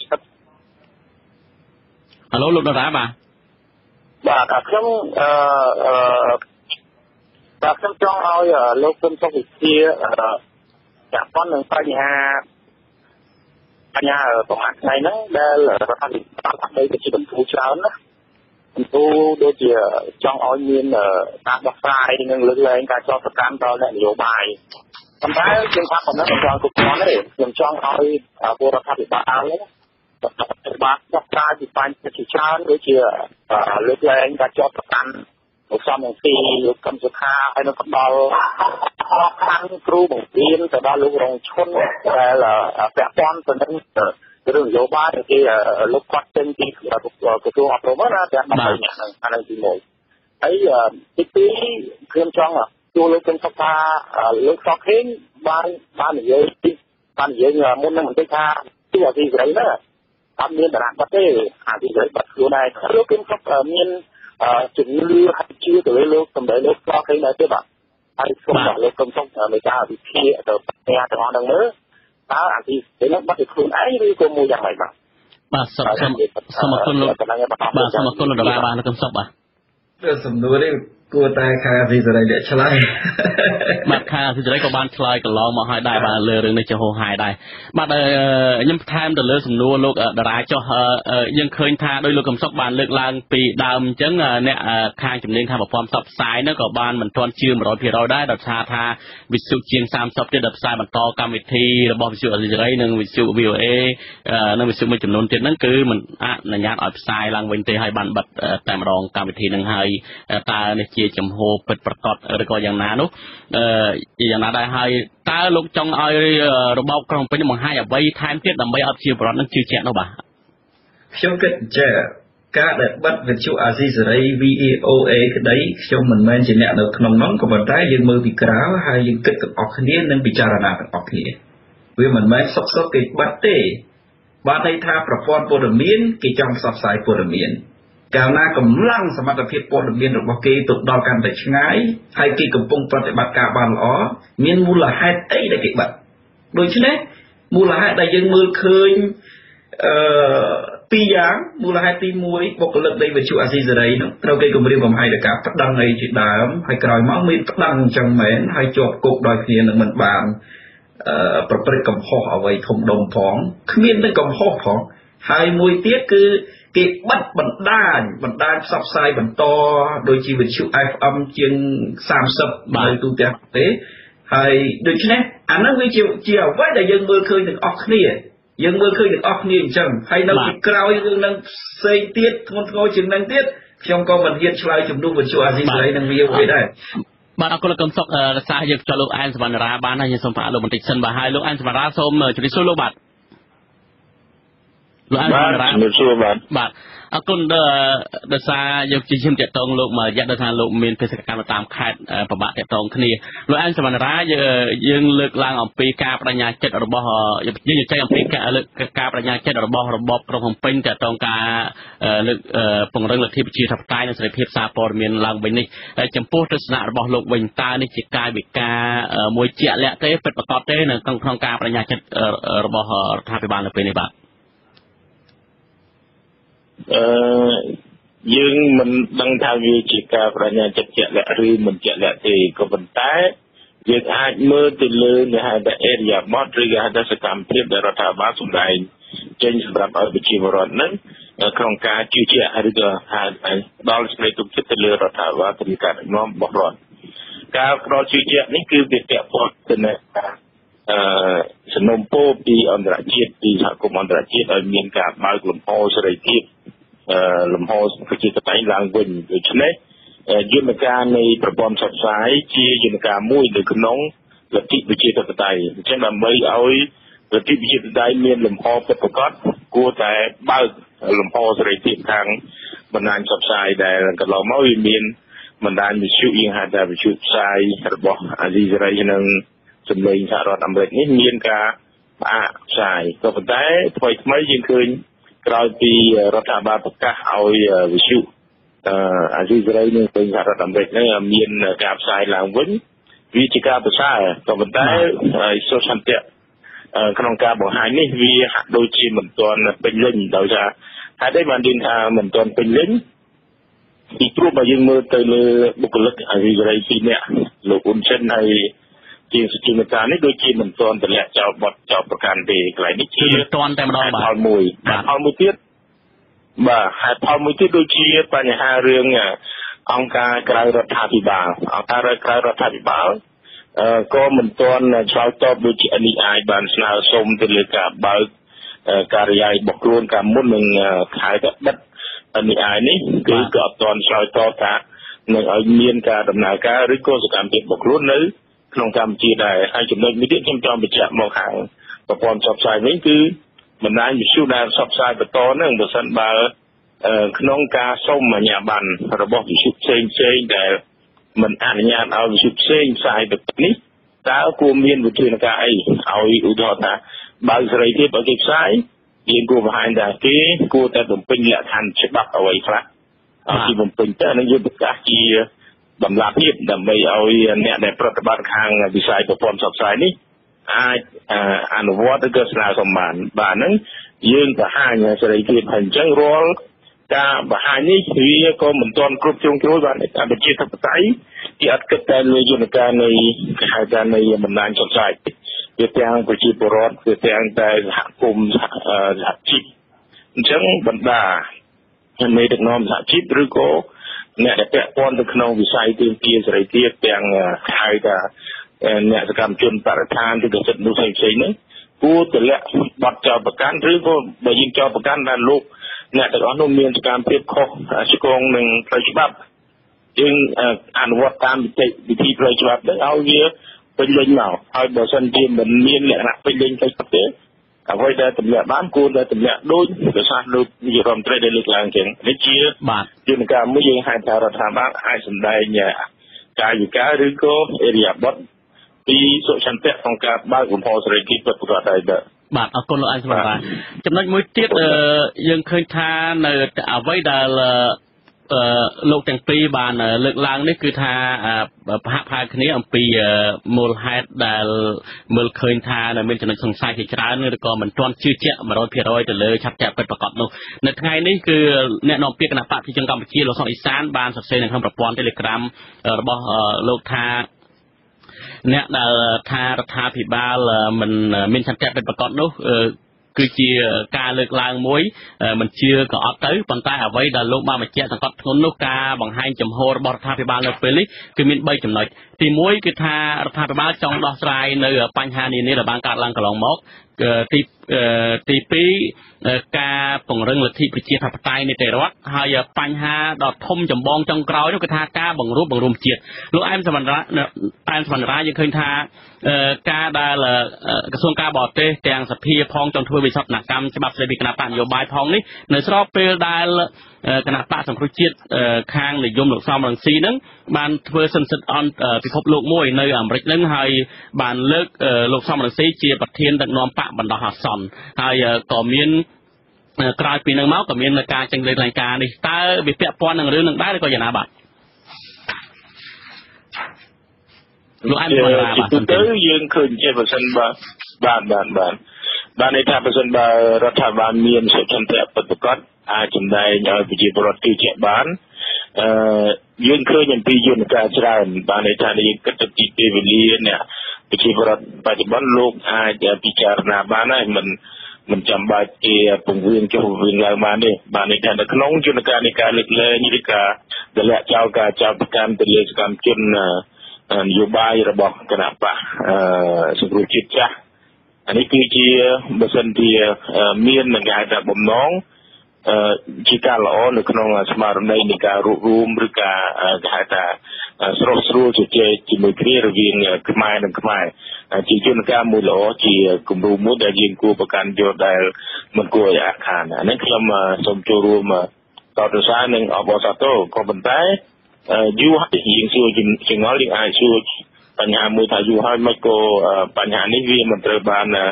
Alo លោកដរាបាទបាទខ្ញុំអឺអឺបាទខ្ញុំចង់ឲ្យលោកកឹមសុខវិជាចាក់ប៉ុននឹងបញ្ហាបញ្ហាប្រហែលថ្ងៃហ្នឹងដែលរដ្ឋាភិបាលអត់ដីទៅជាបន្ទូច្រើនណាបន្ទូដូចជាចង់ឲ្យមានការដោះស្រាយនិងលើកលែងការចោទប្រកាន់ដល់អ្នកនយោបាយប៉ុន្តែខ្ញុំថាប៉ុណ្ណឹងមិនចង់គ្រប់គ្រាន់ទេខ្ញុំចង់ឲ្យពលរដ្ឋាភិបាលហ្នឹងបាទដោះស្រាយពីបញ្ហាជាច្រើនដូចជាលើកលែងការចោទប្រកាន់លោកសំនឹងទីលោកកឹមសុខាហើយនឹងផ្ដល់ខាងគ្រូបង្រៀនទៅដល់លោករងឈុនដែលពាក់ព័ន្ធទៅនឹងរឿងនយោបាយគេលោកគាត់ចេញពីក្រសួងអប់រំណាតែដល់អ្នកហ្នឹងអានឹងទីមួយហើយទីពីរខ្ញុំចង់ជួលលោកកឹមសុខាលោកសខេងបានបាននិយាយបាននិយាយមុននឹងបន្តិចថាទីអាស៊ីសេរីណាអត់មានតារាបတ်ទេអាស៊ីសេរីបាត់ខ្លួនដែរលោកកឹមសុខាមានជំនឿហើយជឿទៅលើលោកសម្ដែងលោកសខេងដែរទេបាទហើយសូមលោកកឹមសុខមេការវិភាគទៅផ្ទះទាំងអស់ហ្នឹងមើលតើអាទីទៅនឹងបាត់ទៅខ្លួនឯងឬក៏មួយយ៉ាងម៉េចបាទបាទសូមសូមអរគុណលោកបាទសូមអរគុណលោកបាទលោកកឹមសុខបាទសំណួរនេះគួរតែខាងស៊ីសេរីអ្នកឆ្លើយបាទខាងស៊ីសេរីក៏បានឆ្លើយកន្លងមកឲ្យដែរបាទលើរឿងនេះចុះហោហាយដែរបាទខ្ញុំថែមទៅលើសំណួរលោកតារាចុះយើងឃើញថាដោយលោកកឹមសុខបានលើកឡើងពីដើមអញ្ចឹងអ្នកខាងជំនាញខាងប្រព័ន្ធផ្សព្វផ្សាយនោះក៏បានមិនទាន់ជឿ one hundred percent ដែរដោយសារថាវិទ្យុជាងthirtyទៀតដែលផ្សាយបន្តកម្មវិធីរបស់វិទ្យុអាស៊ីសេរីនិងវិទ្យុ V O A និងវិទ្យុមួយចំនួនទៀតហ្នឹងគឺមិនអនុញ្ញាតឲ្យផ្សាយឡើងវិញទេហើយបានបិទតែម្ដងកម្មវិធីហ្នឹងហើយតើនេះជាចំហពិតប្រកបឬក៏យ៉ាងណានោះអឺយ៉ាងណាដែរហើយតើលោកចង់ឲ្យរបបក្រុងពេញបង្ហាញអ្វីថែមទៀតដើម្បីឲ្យជាប្រវត្តិនឹងជឿជាក់នោះបាទខ្ញុំគិតថាការដែលបិទវិទ្យុអាស៊ីសេរី V O A ក្តីខ្ញុំមិនមែនជាអ្នកនៅក្នុងនោះក៏ប៉ុន្តែយើងមើលពីក្រៅហើយយើងគិតទាំងអស់គ្នានិងពិចារណាទាំងអស់គ្នាវាមិនមែនសុកសុកគេបិទទេបានន័យថាប្រព័ន្ធព័ត៌មានគេចង់ផ្សព្វផ្សាយព័ត៌មានកាលណាកម្លាំងសមត្ថភាពព័ត៌មានរបស់គេទៅដល់កាន់តែឆ្ងាយហើយគេកំពុងប្រតិបត្តិការបានល្អមានមូលហេតុអីដែលគេបិទដូច្នេះមូលហេតុដែលយើងមើលឃើញអឺពីរយ៉ាងមូលហេតុទីមួយបុគ្គលិកនៃវិទ្យុអាស៊ីសេរីនោះត្រូវគេគម្រាមកំហែងដល់ការប្តឹងអីជាដើមហើយក្រោយមកមានប្តឹងអញ្ចឹងមែនហើយជាប់គុកដោយគ្នានឹងមិនបានអឺប្រព្រឹត្តកំហុសអ្វីធំដុំផងគ្មាននឹងកំហុសផងហើយមួយទៀតគឺគេបិទបណ្ដាញបណ្ដាញផ្សព្វផ្សាយបន្តដោយជីវិទ្យុ F M ជាងthirtyនៅទូទាំងប្រទេសហើយដូច្នេះអានោះវាជាជាអ្វីដែលយើងមើលឃើញទាំងអស់គ្នាយើងមើលឃើញទាំងអស់គ្នាអញ្ចឹងហើយនៅពីក្រោយរឿងនឹងផ្សេងទៀតធ្ងន់ធ្ងរជាងនឹងទៀតខ្ញុំក៏មិនហ៊ានឆ្លើយជំនួសវិទ្យុអាស៊ីសេរីនឹងវាវិញដែរបាទអរគុណលោកកឹមសុខរសារយើងចូលលោកអែនសវណ្ណរាបានហើយយើងសូមផ្អាកលោកបន្តិចសិនបាទហើយលោកអែនសវណ្ណរាសូមជម្រាបសួរលោកបាទលោកអែនសវណ្ណរាបាទអរគុណដោយសារយកជាជំរាបតងលោកមករយៈដោយថាលោកមានបេសកកម្មតាមខេត្តប្របាក់តកតងគ្នាលោកអែនសវណ្ណរាយើងលើកឡើងអំពីការបដិញ្ញាចិត្តរបស់យើងចែកអំពីការលើកការបដិញ្ញាចិត្តរបស់របបក្រុងភ្នំពេញតកតងការលើកពង្រឹងលទ្ធិប្រជាធិបតេយ្យនិងសេរីភាពសារព័ត៌មានឡើងវិញនេះចំពោះទស្សនៈរបស់លោកវិញតើនេះជាកាយវិការមួយជាក់លាក់ទេពិតប្រាកដទេនៅក្នុងការបដិញ្ញាចិត្តរបស់រដ្ឋាភិបាលនៅពេលនេះបាទអឺយើងមិនដឹងថាវាជាការបញ្ញាចិត្តជាក់លាក់ឬមិនជាក់លាក់ទេក៏ប៉ុន្តែយើងអាចមើលទៅលើនៃហេតុអេរិយាបថឬក៏ហេតុសកម្មភាពដែលរដ្ឋាភិបាលសម្ដែងចេញសម្រាប់ឲ្យប្រជាពលរដ្ឋហ្នឹងក្នុងការជឿជាក់ឬក៏ហៅដល់សេចក្តីទុកចិត្តទៅលើរដ្ឋាភិបាលពីការដឹកនាំរបស់រដ្ឋការផ្ដល់ជឿជាក់នេះគឺវាពាក់ព័ន្ធទៅនឹងអឺសំណុំពរពីអន្តរជាតិពីសហគមន៍អន្តរជាតិឲ្យមានការបើកលំហសេរីភាពអឺលំហប្រជាធិបតេយ្យឡើងវិញដូច្នេះយន្តការនៃប្រព័ន្ធផ្សព្វផ្សាយជាយន្តការមួយនៅក្នុងលទ្ធិប្រជាធិបតេយ្យអញ្ចឹងដើម្បីឲ្យលទ្ធិប្រជាធិបតេយ្យមានលំហពិតប្រាកដគួរតែបើកលំហសេរីភាពខាងបណ្ដាញផ្សព្វផ្សាយដែលកន្លងមកវាមានបណ្ដាញវិទ្យុយើងហៅថាវិទ្យុផ្សាយរបស់អាស៊ីសេរីនិងសម្លេងសហរដ្ឋអាមេរិកនេះមានការផ្អាកផ្សាយក៏ប៉ុន្តែថ្មីថ្មីយើងឃើញក្រោយពីរដ្ឋាភិបាលប្រកាសឲ្យវិទ្យុអាស៊ីសេរីនិងពេញសហរដ្ឋអាមេរិកនេះមានការផ្សាយឡើងវិញវាជាការប្រសើរក៏ប៉ុន្តែសុខសន្តិក្នុងការបង្ហាញនេះវាហាក់ដូចជាមិនទាន់ពេញលេញដោយសារហេតុអីបាននិយាយថាមិនទាន់ពេញលេញពីព្រោះបើយើងមើលទៅលើបុគ្គលិកអាស៊ីសេរីពីរនាក់លោកអ៊ុនចិនហើយជាសុជីវតានេះដូចជាមិនទាន់តម្លាក់ចោលបទចោលប្រកាន់ទេកន្លែងនេះជាមិនទាន់តែម្ដងបាទផលមួយផលមួយទៀតបាទហេតុផលមួយទៀតដូចជាបញ្ហារឿងអង្គការក្រៅរដ្ឋាភិបាលអង្គការក្រៅរដ្ឋាភិបាលក៏មិនទាន់ឆ្លើយតបដូចជា នេះអាចបានស្នើសុំទៅលើការបើកការិយាល័យរបស់ខ្លួនកាលមុននឹងខែទៅបិទនេះអាយនេះគឺក៏អត់ទាន់ឆ្លើយតបថានឹងឲ្យមានការដំណើរការឬក៏សកម្មភាពរបស់ខ្លួននៅក្នុងកម្ពុជាដែរហើយចំណុចនេះទៀតខ្ញុំចង់បញ្ជាក់មកខាងប្រព័ន្ធផ្សព្វផ្សាយវិញគឺបណ្ដាញវិទ្យុដែលផ្សព្វផ្សាយបន្តនឹងបើសិនបើក្នុងការសុំអាជ្ញាប័ណ្ណរបស់វិទ្យុផ្សេងផ្សេងដែលមិនអនុញ្ញាតឲ្យវិទ្យុផ្សេងផ្សាយទៅនេះតើគួរមានវិធានការអីឲ្យឧទាហរណ៍ថាបើសេរីភាពឲ្យគេផ្សាយយើងគួរបង្ហាញថាគេគួរតែបំពេញលក្ខខណ្ឌច្បាប់អ្វីខ្លះឲ្យគេបំពេញទៅនឹងយើងប្រកាសជាតម្លាភាពដើម្បីឲ្យអ្នកដែលប្រតិបត្តិខាងវិស័យប្រព័ន្ធផ្សព្វផ្សាយនេះអាចអនុវត្តឬក៏ស្នើសុំបានបាទហ្នឹងយើងបង្ហាញសេរីភាពហើយអញ្ចឹងរាល់ការបង្ហាញនេះវាក៏មិនទាន់គ្រប់ជ្រុងជ្រោយបានតែប្រជាធិបតេយ្យគេអត់គិតតែលើយន្តការនៃគេហៅថានៃបណ្ដាញផ្សព្វផ្សាយវាទាំងប្រជាពលរដ្ឋវាទាំងតែសហគមន៍សហជីពអញ្ចឹងបណ្ដាមេដឹកនាំសហជីពឬក៏អ្នកដែលពាក់ព័ន្ធទៅក្នុងវិស័យទាមទារសេរីភាពទាំងហៅថាអ្នកសកម្មជនបរិស្ថានឬក៏សិទ្ធិមនុស្សផ្សេងៗហ្នឹងគួរទម្លាក់បទចោទប្រកាន់ឬក៏បើយើងចោទប្រកាន់ដែលលោកអ្នកទាំងអស់នោះមានសកម្មភាពខុសឆ្គងនឹងផ្លូវច្បាប់យើងអនុវត្តតាមវិធីផ្លូវច្បាប់ហ្នឹងឲ្យវាពេញលេញមកហើយបើសិនជាមិនមានលក្ខណៈពេញលេញផ្លូវច្បាប់ទេអ្វីដែលទម្លាក់បានគួរតែទម្លាក់ដូចប្រសាសន៍លោកនាយករដ្ឋមន្ត្រីដែលលើកឡើងចឹងនេះជាយន្តការមួយយើងហៅថារដ្ឋាភិបាលអាចសម្ដែងកាយវិការឬក៏អេរិយាបថពីសុខសន្តិក្នុងការបើកលំហសេរីភាពពិតប្រាកដដែរបាទអរគុណលោកអញ្ញសម្រាប់ចំណុចមួយទៀតយើងឃើញថានៅអ្វីដែលលោកទាំងពីរបានលើកឡើងនេះគឺថាប្រហាក់ប្រហែលគ្នាអំពីមូលហេតុដែលមើលឃើញថាមានចំណុចសង្ស័យជាច្រើនឬក៏មិនទាន់ជឿជាក់ một trăm phần trăm ទៅលើឆាប់ចាក់ពិតប្រាកដនោះនៅថ្ងៃនេះគឺអ្នកនាំពាក្យគណៈបកប្រជាជនកម្ពុជាលោកសុកអេសានបានសរសេរនៅក្នុងប្រព័ន្ធ Telegram របស់លោកថាអ្នកដែលថារដ្ឋាភិបាលមិនមានឆន្ទៈពិតប្រាកដនោះគឺជាការលើកឡើងមួយមិនជឿក៏អត់ទៅប៉ុន្តែអ្វីដែលលោកបានបញ្ជាក់សង្កត់ធ្ងន់នោះការបង្ហាញចំហរបស់រដ្ឋាភិបាលនៅពេលនេះគឺមានបីចំណុចទីមួយគឺថារដ្ឋាភិបាលចង់ដោះស្រាយនៅបញ្ហានានាដែលបានកើតឡើងកន្លងមកទីទីពីរការពង្រឹងលទ្ធិប្រជាធិបតេយ្យនីតិរដ្ឋហើយបញ្ហាដ៏ធំចម្បងចុងក្រោយនោះគឺថាការបង្រួបបង្រួមជាតិលោកអែមសវណ្ណរាអែមសវណ្ណរាយើងឃើញថាការដែលក្រសួងការបរទេសទាំងសភាផងចង់ធ្វើវិសោធនកម្មច្បាប់ស្តីពីគណៈបកនយោបាយផងនេះនៅស្របពេលដែលគណៈបកសង្គ្រោះជាតិខាងនិយមលោកសំរងស៊ីនឹងបានធ្វើសិនសិទ្ធអន្តពិភពលោកមួយនៅអាមេរិកនឹងហើយបានលើកលោកសំរងស៊ីជាប្រធានដឹកនាំបកបណ្ដោះអាសន្នហើយក៏មានក្រោយពីនឹងមកក៏មានការចេញលេខឡើងការនេះតើវាពាក់ព័ន្ធនឹងរឿងនឹងដែរឬក៏យ៉ាងណាបាទលោកអែមសម្រាប់បាទទៅយើងឃើញជាប្រសិនបាទបាទបាទបាទបានន័យថាប្រសិនបើរដ្ឋាភិបាលមានសុខសន្តិពិតប្រាកដអាចចម្លែងឲ្យប្រជាពលរដ្ឋជឿជាក់បានអឺយើងឃើញអំពីយន្តការច្រើនបានន័យថាយើងគិតទៅពីពេលវេលាអ្នកប្រជាពលរដ្ឋបច្ចុប្បន្នលោកអាចពិចារណាបានហើយមិនមិនចាំបាច់ជាពង្រៀងចុះវិញឡើងបានទេបានន័យថានៅក្នុងយន្តការនៃការលើកលែងឬការតម្លាក់ចោលការចោទប្រកាន់ទៅលើសកម្មជននយោបាយរបស់គណៈបកសង្គ្រោះជាតិចាស់អានេះគឺជាបើសិនជាមាននឹងគេហៅថាបំណងជាការល្អនៅក្នុងស្មារតីនៃការរួបរวมឬការគេហៅថាស្រោះស្រួលជជែកជាមួយគ្នារវាងខ្មែរនិងខ្មែរជាយន្តការមួយល្អជាគំរូមួយដែលយើងគួរប្រកាន់យកដែលមិនគួរឲ្យអាក់ខានអានេះខ្ញុំសូមចូលរួមតបសរសើរនិងអបអរសាទរក៏ប៉ុន្តែយូរហើយយើងសួរជាងល់យើងអាចសួរបញ្ហាមួយថាយូរហើយមិនក៏បញ្ហានេះវាមិនត្រូវបាន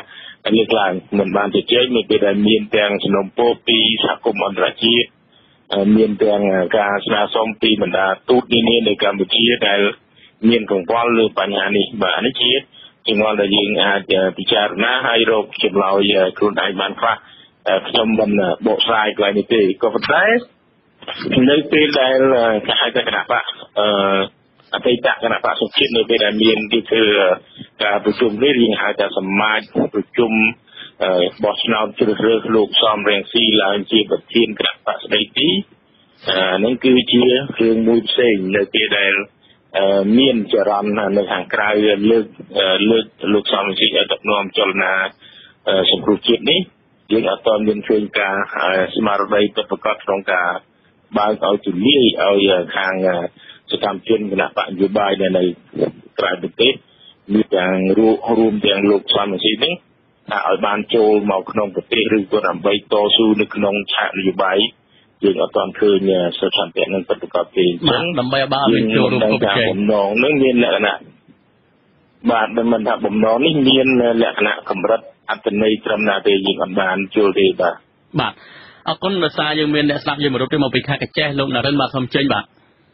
លើកឡើងមិនបានជជែកនៅពេលដែលមានទាំងសំណុំពរពីសហគមន៍អន្តរជាតិមានទាំងការស្នើសុំពីបណ្ដាទូតនានានៅកម្ពុជាដែលមានកង្វល់លើបញ្ហានេះបាទនេះជាចំណុចដែលយើងអាចពិចារណាហើយរកចម្លើយខ្លួនឯងបានខ្លះខ្ញុំមិនបកស្រាយកន្លែងនេះទេក៏ប៉ុន្តែនៅពេលដែលគេហៅថាគណៈបកអឺអតីតគណៈបកសុជាតិនៅពេលដែលមានគេធ្វើការប្រជុំនេះរៀងហៅថាសមាជប្រជុំបោះឆ្នោតជ្រើសរើសលោកសំរងស៊ីឡើងជាប្រធានគណៈបកស្ដីទីហ្នឹងគឺជារឿងមួយផ្សេងនៅពេលដែលមានចរន្តនៅខាងក្រៅលើកលើកលោកសំរងស៊ីឲ្យដឹកនាំចលនាសង្គ្រោះជាតិនេះយើងអត់ទាន់មានឃើញការស្មារតីពិតប្រាកដក្នុងការបើកឲ្យទូលាយឲ្យខាងសកម្មជនគណៈបកនយោបាយដែលនៅក្រៅប្រទេសមានទាំងរួមទាំងលោកសំរងស៊ីនេះថាឲ្យបានចូលមកក្នុងប្រទេសឬក៏ដើម្បីតស៊ូនៅក្នុងឆាកនយោបាយយើងអត់ទាន់ឃើញសិទ្ធិភាពនឹងពិតប្រាកដទេអញ្ចឹងដើម្បីឲ្យបានមានចូលរួមគ្រប់គ្រងបំណងនឹងមានលក្ខណៈបាទមិនថាបំណងនេះមានលក្ខណៈកម្រិតអត្តន័យត្រឹមណាទេយើងអត់បានចូលទេបាទបាទអរគុណដោយសារយើងមានអ្នកស្ដាប់យើងមកពីមកពីខេត្តកញ្ចេះលោកនរិនបាទសូមចេញបាទ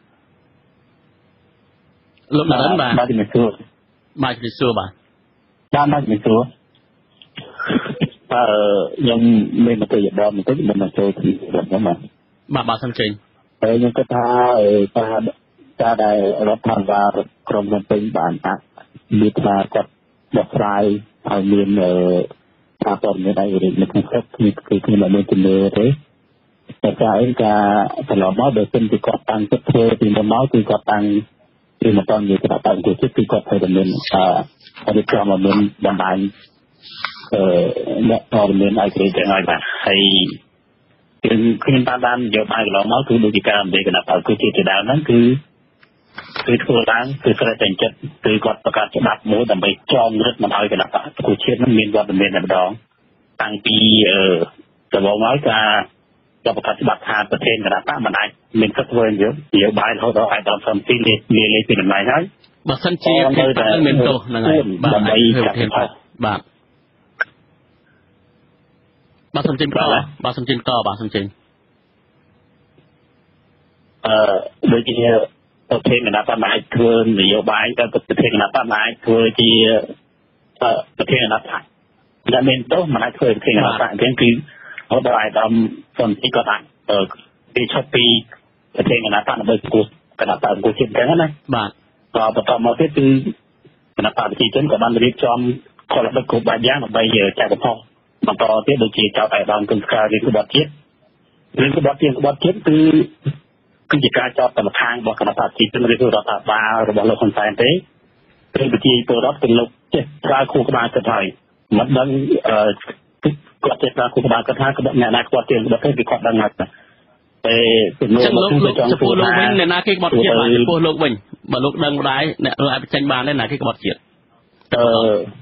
លោកនរិនបាទបាទជំរាបសួរបាទជំរាបសួរបាទបាទបាទជំរាបសួរអឺខ្ញុំមានមតិយោបល់បន្តិចមិនមកចូលទីខ្ញុំបាទបាទបាទសូមចេញហើយខ្ញុំគិតថាការការដែលរដ្ឋាភិបាលក្រុងភ្នំពេញបានដាក់មានថាគាត់ដោះស្រាយឲ្យមានការព័ត៌មានឯករាជ្យនៅក្នុងស្រុកគឺគឺខ្ញុំមិនមានជំនឿទេតែការអីការត្រឡប់មកដោយពេលទីគាត់តាំងចិត្តធ្វើពីមុនមកគឺគាត់តាំងពីមកតាំងយកថាតាំងគាត់គឺគាត់ធ្វើតែមានអឺរៀបចំមកមានបណ្ដាញអឺអ្នកព័ត៌មានឯករាជ្យទាំងហើយបាទហើយគឺខ្ញុំតាមដានយកបាយកន្លងមកគឺដូចជាការអំពីគណៈបកគឺជាទៅដើមហ្នឹងគឺគឺធ្វើឡើងគឺស្រេចតែចិត្តគឺគាត់ប្រកាសច្បាប់មួយដើម្បីចងរឹតមិនឲ្យគណៈបកប្រជាជាតិនឹងមានវត្តមានតែម្ដងតាំងពីអឺដំបូងមកការចាប់ប្រកាសច្បាប់ថាប្រធានគណៈបកមិនអាចមានសិទ្ធិធ្វើនយោបាយរហូតដល់អាយដាមសំទីលេលេលេពីតម្លៃហើយបើសិនជាប្រធាននឹងមានទោសហ្នឹងហើយបាទដើម្បីចាប់ប្រធានបាទបាទសំចេញបន្តបាទសំចេញបន្តបាទសំចេញអឺដូចជាប្រធានគណៈបកអាចធ្វើនយោបាយតែប្រធានគណៈបកអាចធ្វើជាប្រធានគណៈបកដែលមានទោសមិនអាចធ្វើប្រធានគណៈបកអញ្ចឹងគឺអត់ដល់អាយដាមសំទីគាត់អាចពីឈប់ពីប្រធានគណៈបកដើម្បីគូសគណៈបកគូសជាតិអញ្ចឹងណាបាទក៏បន្តមកទៀតគឺគណៈបកប្រជាជនក៏បានរៀបចំខុសលក្ខណៈគ្រប់បែបយ៉ាងដើម្បីចាក់កំហុសបន្តទៀតដូចជាចោតអាយដាមគុំស្ការឬក្បត់ជាតិឬក្បត់ជាតិក្បត់ជាតិគឺគឺជាការចោទតាមខាងរបស់គណៈបកប្រជាជនឬរដ្ឋាភិបាលរបស់លោកហ៊ុនសែនទេគឺប្រជាពលរដ្ឋគឺលោកចេះប្រើខួរក្បាលគាត់ហើយមិនដឹងអឺគាត់ចេះប្រើខួរក្បាលគាត់ថាគាត់អ្នកណាក្បត់ជាតិក្បត់ទេគឺគាត់ដឹងហើយតែចំនួនលោកចំពោះលោកវិញអ្នកណាគេក្បត់ជាតិបាទចំពោះលោកវិញបើលោកដឹងម្ដាយអ្នកអាចបញ្ចេញបានទេណាគេក្បត់ជាតិអឺ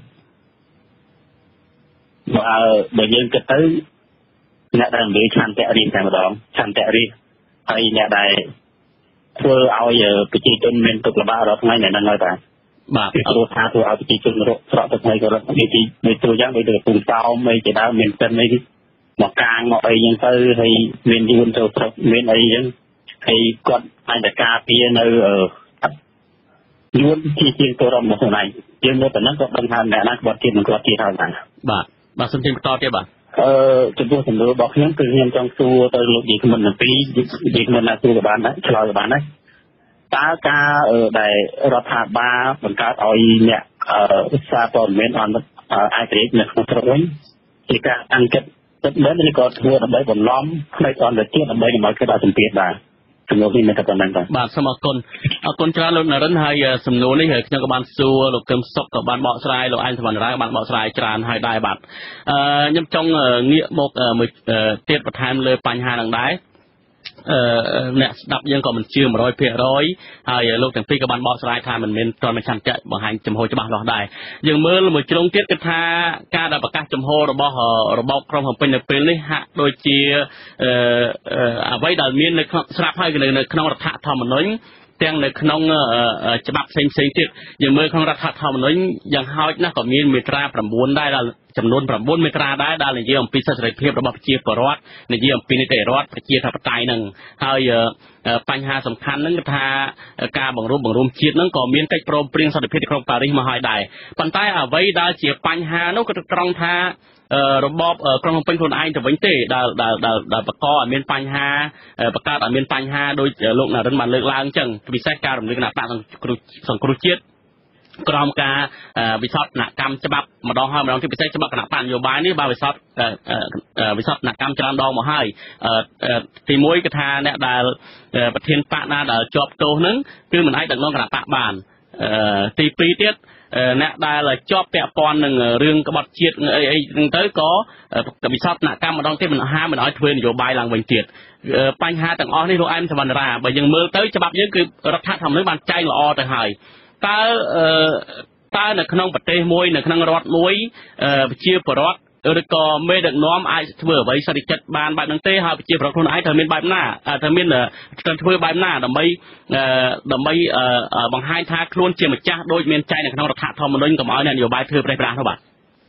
បើបើយើងគិតទៅអ្នកដែលនិយាយឆន្ទៈរៀនតែម្ដងឆន្ទៈរៀនហើយអ្នកដែលធ្វើឲ្យប្រជាជនមានទុក្ខលំបាករាល់ថ្ងៃនៅហ្នឹងហើយបាទបាទព្រោះថាធ្វើឲ្យប្រជាជនរកស្រកទឹកថ្ងៃក៏រត់ពីទីដូចទូយ៉ាងដូចទៅពូសោមអីជាដើមមានសិនអីមកកាងមកអីហ្នឹងទៅហើយមានយួនចូលស្រុកមានអីហ្នឹងហើយគាត់អាចតែការពារនៅយួនជាជាងទៅរំមកខ្លួនឯងយើងនៅតែហ្នឹងក៏ដឹងថាអ្នកណាគាត់ទៀតនឹងគាត់ទៀតហើយបាទបាទបាទសូមជម្រាបបន្តទៀតបាទអឺចំពោះសំណួររបស់ខ្ញុំគឺខ្ញុំចង់សួរទៅលោកយាយក្មិនអំពីយាយក្មិនណាសួរក៏បានដែរឆ្លើយក៏បានដែរតើការដែលរដ្ឋាភិបាលបង្កើតឲ្យអ្នកសារព័ត៌មានអន្តរជាតិនៅក្នុងស្រុកវិញជាការតាំងចិត្តទឹកមែនឬក៏ធ្វើដើម្បីបន្លំផ្នែកអន្តរជាតិដើម្បីកុំឲ្យគេដាក់សម្ពាធបាទសំណួរនេះនៅតែប៉ុណ្ណឹងបាទបាទសូមអរគុណអរគុណច្រើនលោកនរិនហើយសំណួរនេះខ្ញុំក៏បានសួរលោកកឹមសុខក៏បានបកស្រាយលោកអែមសវណ្ណរាបានបកស្រាយច្រើនហើយដែរបាទអឺខ្ញុំចង់ងាកមកមួយទៀតបន្ថែមលើបញ្ហានឹងដែរអឺអ្នកស្ដាប់យើងក៏មិនជឿ one hundred percent ហើយលោកទាំងពីរក៏បានបកស្រាយថាមិនមានតនឆន្ទៈបង្ហាញចំហច្បាស់លាស់ដែរយើងមើលមួយជ្រុងទៀតគឺថាការដែលប្រកាសចំហរបស់របបក្រុងភ្នំពេញនៅពេលនេះហាក់ដូចជាអឺអ្វីដែលមាននៅក្នុងស្រាប់ហើយនៅក្នុងរដ្ឋធម្មនុញ្ញទាំងនៅក្នុងច្បាប់ផ្សេងផ្សេងទៀតយើងមើលក្នុងរដ្ឋធម្មនុញ្ញយ៉ាងហោចណាស់ក៏មានមាត្រាnineដែរចំនួន9មេក្រាដែរដែលនិយាយអំពីសិទ្ធិសេរីភាពរបស់ប្រជាពលរដ្ឋនិយាយអំពីនីតិរដ្ឋប្រជាធិបតេយ្យនឹងហើយបញ្ហាសំខាន់ហ្នឹងគឺថាការបង្រួបបង្រួមជាតិហ្នឹងក៏មានកិច្ចព្រមព្រៀងសន្តិភាពទីក្រុងប៉ារីសមកហើយដែរប៉ុន្តែអ្វីដែលជាបញ្ហានោះគឺត្រង់ថារបបក្រុងភ្នំពេញខ្លួនឯងទៅវិញទេដែលដែលដែលបង្កឲ្យមានបញ្ហាបង្កើតឲ្យមានបញ្ហាដោយលោកនរិនបានលើកឡើងអញ្ចឹងពិសេសការរំលឹកគណៈបកសង្គ្រោះសង្គ្រោះជាតិក្រោមការវិសោធនកម្មច្បាប់ម្ដងហើយម្ដងទីពិសេសច្បាប់គណៈបកនយោបាយនេះបើវិសោធវិសោធនកម្មច្រើនដងមកហើយទីមួយគឺថាអ្នកដែលប្រធានបកណាដែលជាប់ទោសហ្នឹងគឺមិនអាចដឹកនាំគណៈបកបានទីពីរទៀតអ្នកដែលជាប់ពាក់ព័ន្ធនឹងរឿងក្បត់ជាតិអីអីហ្នឹងទៅក៏វិសោធនកម្មម្ដងទៀតមិនហាមមិនឲ្យធ្វើនយោបាយឡើងវិញទៀតបញ្ហាទាំងអស់នេះលោកអែមសវណ្ណរាបើយើងមើលទៅច្បាប់យើងគឺរដ្ឋធម្មនុញ្ញបានចែងល្អទៅហើយតើតើនៅក្នុងប្រទេសមួយនៅក្នុងរដ្ឋមួយប្រជាពលរដ្ឋឬក៏មេដឹកនាំអាចធ្វើអ្វីសន្តិចិត្តបានបែបហ្នឹងទេហើយប្រជាពលរដ្ឋខ្លួនឯងត្រូវមានបែបណាត្រូវមានត្រូវធ្វើបែបណាដើម្បីដើម្បីបង្ហាញថាខ្លួនជាម្ចាស់ដូចមានចែងនៅក្នុងរដ្ឋធម្មនុញ្ញកុំឲ្យអ្នកនយោបាយធ្វើប្រេះប្រាស់នោះបាទ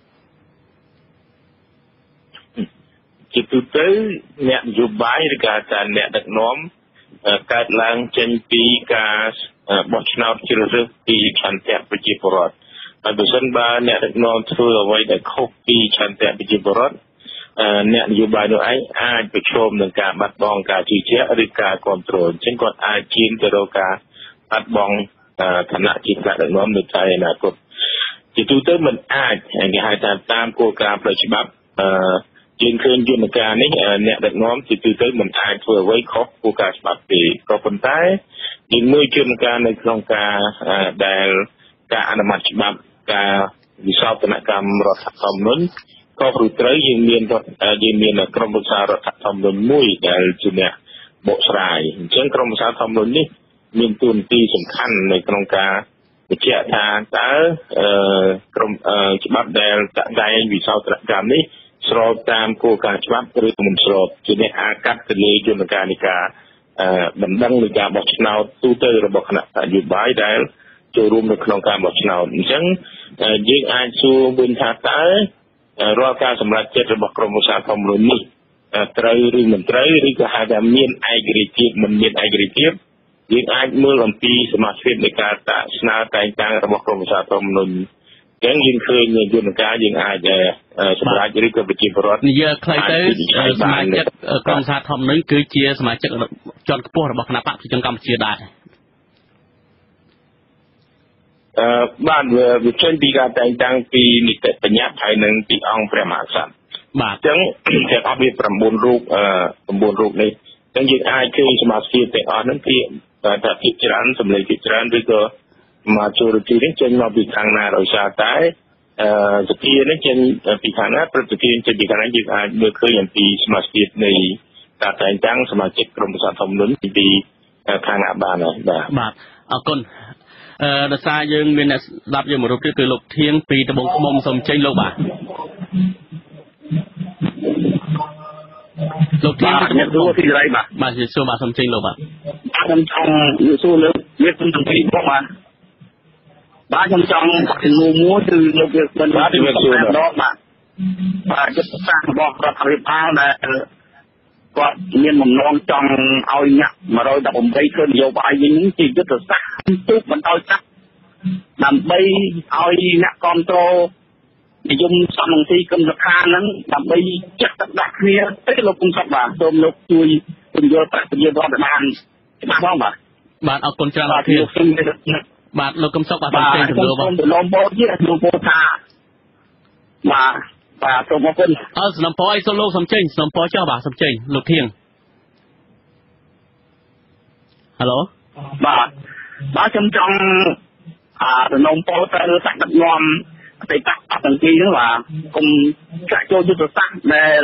ជាទូទៅអ្នកនយោបាយឬក៏ការអ្នកដឹកនាំកើតឡើងចេញពីការបោះឆ្នោតជ្រើសរើសពីឆន្ទៈប្រជាពលរដ្ឋហើយបើសិនបើអ្នកដឹកនាំធ្វើអ្វីដែលខុសពីឆន្ទៈប្រជាពលរដ្ឋអ្នកនយោបាយនោះឯងអាចប្រឈមនឹងការបាត់បង់ការជឿជាក់ឬការគ្រប់គ្រងអញ្ចឹងគាត់អាចឈានទៅរកការបាត់បង់ឋានៈជាថ្នាក់ដឹកនាំនៅថ្ងៃអនាគតជាទូទៅមិនអាចគេហៅថាតាមគោលការណ៍ផ្លូវច្បាប់យើងឃើញយន្តការនេះអ្នកដឹកនាំជាទូទៅមិនអាចធ្វើអ្វីខុសគោលការណ៍ច្បាប់ទេក៏ប៉ុន្តែយើងមើលយន្តការនៅក្នុងការដែលការអនុម័តច្បាប់ការវិសោធនកម្មរដ្ឋធម្មនុញ្ញក៏ព្រោះត្រូវយើងមានយើងមានក្រុមប្រឹក្សារដ្ឋធម្មនុញ្ញមួយដែលជាអ្នកបកស្រាយអញ្ចឹងក្រុមប្រឹក្សាធម្មនុញ្ញនេះមានតួនាទីសំខាន់នៅក្នុងការបញ្ជាក់ថាតើក្រុមច្បាប់ដែលតាក់តែងវិសោធនកម្មនេះស្របតាមគោលការណ៍ច្បាប់ឬមិនស្របជាអ្នកអាកាត់ទៅលើយន្តការនៃការបណ្ដឹងនៃការបោះឆ្នោតទូទៅរបស់គណៈនយោបាយដែលចូលរួមនៅក្នុងការបោះឆ្នោតអញ្ចឹងយើងអាចសួរវិញថាតើរាល់ការសម្រេចចិត្តរបស់ក្រុមប្រឹក្សាធម្មនុញ្ញនេះត្រូវឬមិនត្រូវឬក៏ហៅថាមានឯករាជ្យភាពមិនមានឯករាជ្យភាពយើងអាចមើលអំពីសមាជិកនៃការតាក់ស្នើតែងតាំងរបស់ក្រុមប្រឹក្សាធម្មនុញ្ញអញ្ចឹងយើងឃើញយន្តការយើងអាចសម្រាប់ឬក៏ប្រជាពលរដ្ឋនិយាយខ្លីទៅសមាជិកក្រុមប្រឹក្សាធម្មនុញ្ញគឺជាសមាជិកជាន់ខ្ពស់របស់គណៈបកប្រជាជនកម្ពុជាដែរអឺបានវាចេញពីការតែងតាំងពីនីតិបញ្ញត្តិហើយនឹងពីអង្គព្រះមហាក្សត្របាទអញ្ចឹងទាំងអស់វា9រូបអឺ9រូបនេះអញ្ចឹងយើងអាចឃើញសមាជិកទាំងអស់ហ្នឹងគឺថាភាគច្រើនសម្លេងភាគច្រើនឬក៏មកចូលរទីនេះចេញមកពីខាងណាដោយសារតែអឺសភានេះចេញពីខាងណាព្រឹត្តិការណ៍ចេញពីខាងណាយើងអាចមើលឃើញអំពីសមាជិកនៃការតែងតាំងសមាជិកក្រុមប្រឹក្សាធម្មនុញ្ញពីខាងណាបានហើយបាទបាទអរគុណអឺដោយសារយើងមានអ្នកស្ដាប់យើងមួយរូបទៀតគឺលោកធៀងពីត្បូងឃ្មុំសូមចេញលោកបាទលោកធៀងពីត្បូងអ្នកសួរទីไรបាទបាទជាសួរបាទសូមចេញលោកបាទខ្ញុំចង់សួរលើវាពីទាំងពីរផងបាទបាទខ្ញុំចង់ជំនួសមួយគឺលោកវាមិនបាទជំនួសមួយដងបាទបាទយុទ្ធសាស្ត្ររបស់រដ្ឋាភិបាលដែលគាត់មានបំណងចង់ឲ្យអ្នក118ធ្វើនយោបាយវិញជាយុទ្ធសាស្ត្រទូកបន្តឲ្យចាក់ដើម្បីឲ្យអ្នកគ្រប់គ្រងនិយមសំរងស៊ីគឹមសុខាហ្នឹងដើម្បីចាក់ទឹកដាក់គ្នាទៅលោកគុំសុខបាទសូមលោកជួយពន្យល់ប្រជាពលរដ្ឋបានច្បាស់ផងបាទបាទអរគុណច្រើនលោកធៀងបាទលោកគុំសុខបាទសូមចេញជំនួសបាទសូមលោកបោជាលោកបោថាបាទបាទសូមអរគុណអើសំណពរអីសូមលោកសូមចេញសំណពរចុះបាទសូមចេញលោកធៀងហេឡូបាទបាទខ្ញុំចង់អាសំណពរទៅសាច់ដឹកនាំអតីតអត្តង្គីហ្នឹងបាទគុំចាក់ចូលយុទ្ធសាស្ត្រដែល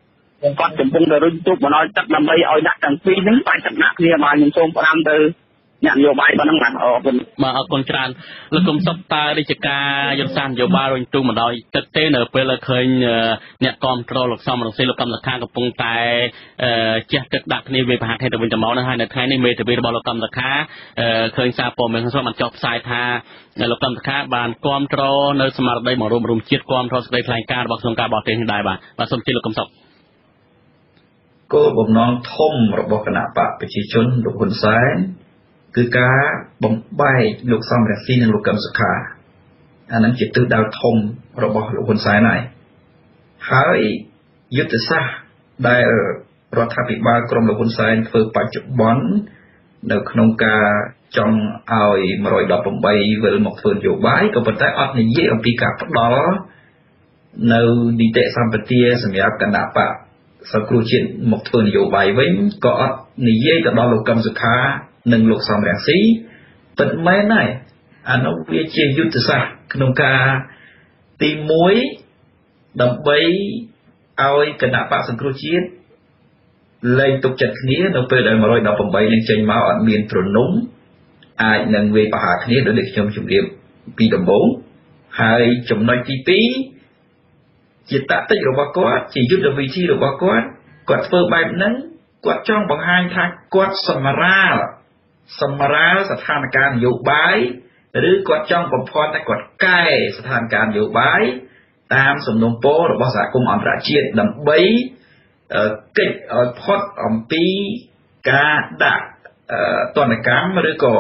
គាត់កំពុងតែរុញទូកបណ្ដោយទឹកដើម្បីឲ្យដាក់ទាំងពីរហ្នឹងបាច់ទឹកដាក់គ្នាបាទខ្ញុំសូមផ្ដាំទៅអ្នកនយោបាយប៉ុណ្ណឹងបាទអរគុណបាទអរគុណច្រើនលោកគុំសុខតើរាជការយុទ្ធសាស្ត្រនយោបាយរុញទូមកដោយទឹកទេនៅពេលឃើញអ្នកគ្រប់គ្រងលោកសំរងស៊ីលោកកម្មសខាកំពុងតែជះទឹកដាក់គ្នាវាប្រហាក់ហេតុទៅវិញទៅមកនោះហើយនៅថ្ងៃនេះមេធាវីរបស់លោកកម្មសខាឃើញសារព័ត៌មានក្នុងស្រុកបានចុះផ្សាយថាលោកកម្មសខាបានគ្រប់គ្រងនៅសមាជិកមករួមរួមជាតិគ្រប់គ្រងសេចក្តីថ្លែងការណ៍របស់ក្រសួងការបរទេសនេះដែរបាទបាទសូមជម្រាបលោកគុំសុខគោលបំណងធំរបស់គណៈបកប្រជាជនលោកហ៊ុនសែនគឺការបំបែកលោកសំរងស៊ីនិងលោកកឹមសុខាអានឹងជាទិសដៅធំរបស់លោកហ៊ុនសែនហើយហើយយុទ្ធសាស្ត្រដែលរដ្ឋាភិបាលក្រុមលោកហ៊ុនសែនធ្វើបច្ចុប្បន្ននៅក្នុងការចង់ឲ្យone eighteenវិលមកធ្វើនយោបាយក៏ប៉ុន្តែអត់និយាយអំពីការផ្ដល់នៅនីតិសម្បទាសម្រាប់គណៈបកសង្គ្រោះជាតិមកធ្វើនយោបាយវិញក៏អត់និយាយទៅដល់លោកកឹមសុខានិងលោកសំរងស៊ីពិតមែនហើយអានោះវាជាយុទ្ធសាស្ត្រក្នុងការទីមួយដើម្បីឲ្យគណៈបកសង្គ្រោះជាតិលែងទុកចិត្តគ្នានៅពេលដែលone eighteenនឹងចេញមកអត់មានទ្រនំអាចនឹងវាយប្រហារគ្នាដោយដែលខ្ញុំជម្រាបពីដំបូងហើយចំណុចទីពីរជាតាក់ទិចរបស់គាត់ជាយុទ្ធវិធីរបស់គាត់គាត់ធ្វើបែបហ្នឹងគាត់ចង់បង្ហាញថាគាត់សម្រាលសម្រាលស្ថានភាពនយោបាយឬគាត់ចង់បំផាត់តែគាត់កែស្ថានភាពនយោបាយតាមសំណុំពររបស់សហគមន៍អន្តរជាតិដើម្បីកិច្ចឲ្យផុតអំពីការដាក់ទណ្ឌកម្មឬក៏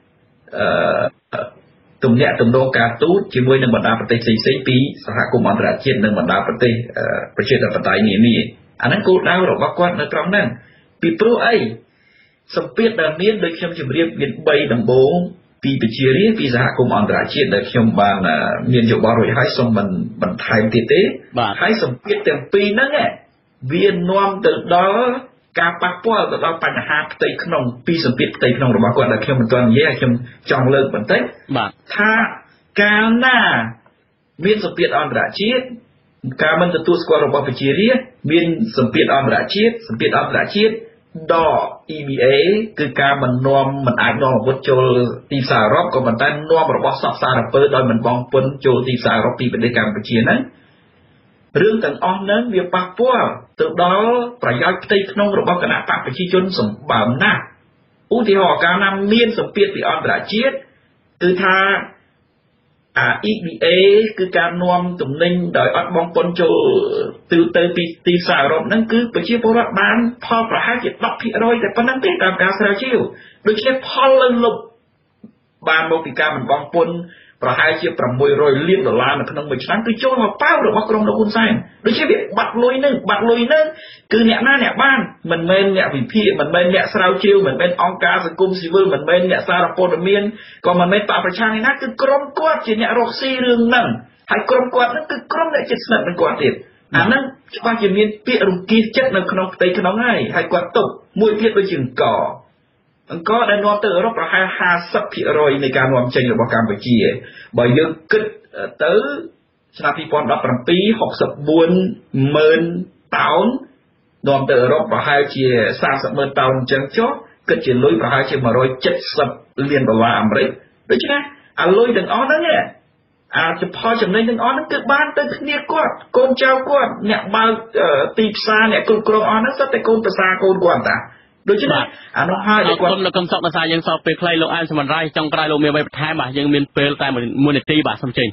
ទំនាក់ទំនងការទូតជាមួយនឹងបណ្ដាប្រទេសផ្សេងៗពីសហគមន៍អន្តរជាតិនិងបណ្ដាប្រទេសប្រជាធិបតេយ្យនានាអាហ្នឹងគោលដៅរបស់គាត់នៅត្រង់ហ្នឹងពីព្រោះអីសម្ពាធដែលមានដូចខ្ញុំជម្រាបមាន3ដំបូងពីប្រជារាស្ត្រពីសហគមន៍អន្តរជាតិដែលខ្ញុំបានមានយោបល់រួចហើយសូមមិនបន្ថែមទៀតទេហើយសម្ពាធទាំងពីរហ្នឹងវានាំទៅដល់ការប៉ះពាល់ទៅដល់បញ្ហាផ្ទៃក្នុងពីសម្ពាធផ្ទៃក្នុងរបស់គាត់ដែលខ្ញុំមិនទាន់និយាយខ្ញុំចង់លើកបន្តិចថាកាលណាមានសម្ពាធអន្តរជាតិការមិនទទួលស្គាល់របស់ប្រជារាស្ត្រមានសម្ពាធអន្តរជាតិសម្ពាធអន្តរជាតិដក E B A គឺការមិននាំមិនអាចនាំអាវុធចូលទីផ្សារអឺរ៉ុបក៏ប៉ុន្តែនាំរបស់សពសារពើដោយមិនបងពុនចូលទីផ្សារអឺរ៉ុបពីប្រទេសកម្ពុជាហ្នឹងរឿងទាំងអស់ហ្នឹងវាប៉ះពាល់ទៅដល់ប្រយោជន៍ផ្ទៃក្នុងរបស់គណៈបកប្រជាជនសម្បើមណាស់ឧទាហរណ៍កាលណាមានសម្ពាធពីអន្តរជាតិគឺថាអា E B A គឺការនាំទំនិញដោយអត់បងពុនចូលទៅទៅពីទីផ្សារអឺរ៉ុបហ្នឹងគឺប្រជាពលរដ្ឋបានផលប្រហែលជាten percentតែប៉ុណ្្នឹងទេតាមការស្រាវជ្រាវដូច្នេះផលលើលុបបានមកពីការមិនបងពុនប្រហែលជាsix hundredលានដុល្លារនៅក្នុងមួយឆ្នាំគឺចូលមកប៉ៅរបស់ក្រុមលោកហ៊ុនសែនដូច្នេះវាបាត់លុយនឹងបាត់លុយនឹងគឺអ្នកណាអ្នកបានមិនមែនអ្នកវិភាគមិនមែនអ្នកស្រាវជ្រាវមិនមែនអង្គការសង្គមស៊ីវិលមិនមែនអ្នកសារព័ត៌មានក៏មិនមែនបកប្រឆាំងឯណាគឺក្រុមគាត់ជាអ្នករកស៊ីរឿងហ្នឹងហើយក្រុមគាត់ហ្នឹងគឺក្រុមអ្នកជិតស្និទ្ធនឹងគាត់ទៀតអាហ្នឹងច្បាស់ជាមានពាក្យរង្គៀសចិត្តនៅក្នុងផ្ទៃក្នុងហើយហើយគាត់ទុកមួយទៀតដូចជាអង្គអង្គដែលនាំទៅអឺរ៉ុបប្រហែលfifty percentនៃការនាំចេញរបស់កម្ពុជាបើយើងគិតទៅឆ្នាំtwenty seventeen sixty-fourម៉ឺនតោននាំទៅអឺរ៉ុបប្រហែលជាthirtyម៉ឺនតោនអញ្ចឹងចុះគិតជាលុយប្រហែលជាone hundred seventyលានដុល្លារអាមេរិកដូច្នេះអាលុយទាំងអស់ហ្នឹងអាចផលចំណេញទាំងអស់ហ្នឹងគឺបានទៅគ្នាគាត់កូនចៅគាត់អ្នកបើកទីផ្សារអ្នកគ្រប់គ្រងអស់ហ្នឹងសុទ្ធតែកូនប្រសាកូនគាត់តាដូច្នេះអានោះហើយគាត់គុំលោកកឹមសុខដោយសារយើងសោកពេលខ្លីលោកអែមសមនរ៉ៃចុងក្រោយលោកមានអ្វីបន្ថែមបាទយើងមានពេលតែមួយនាទីបាទសូមចេញ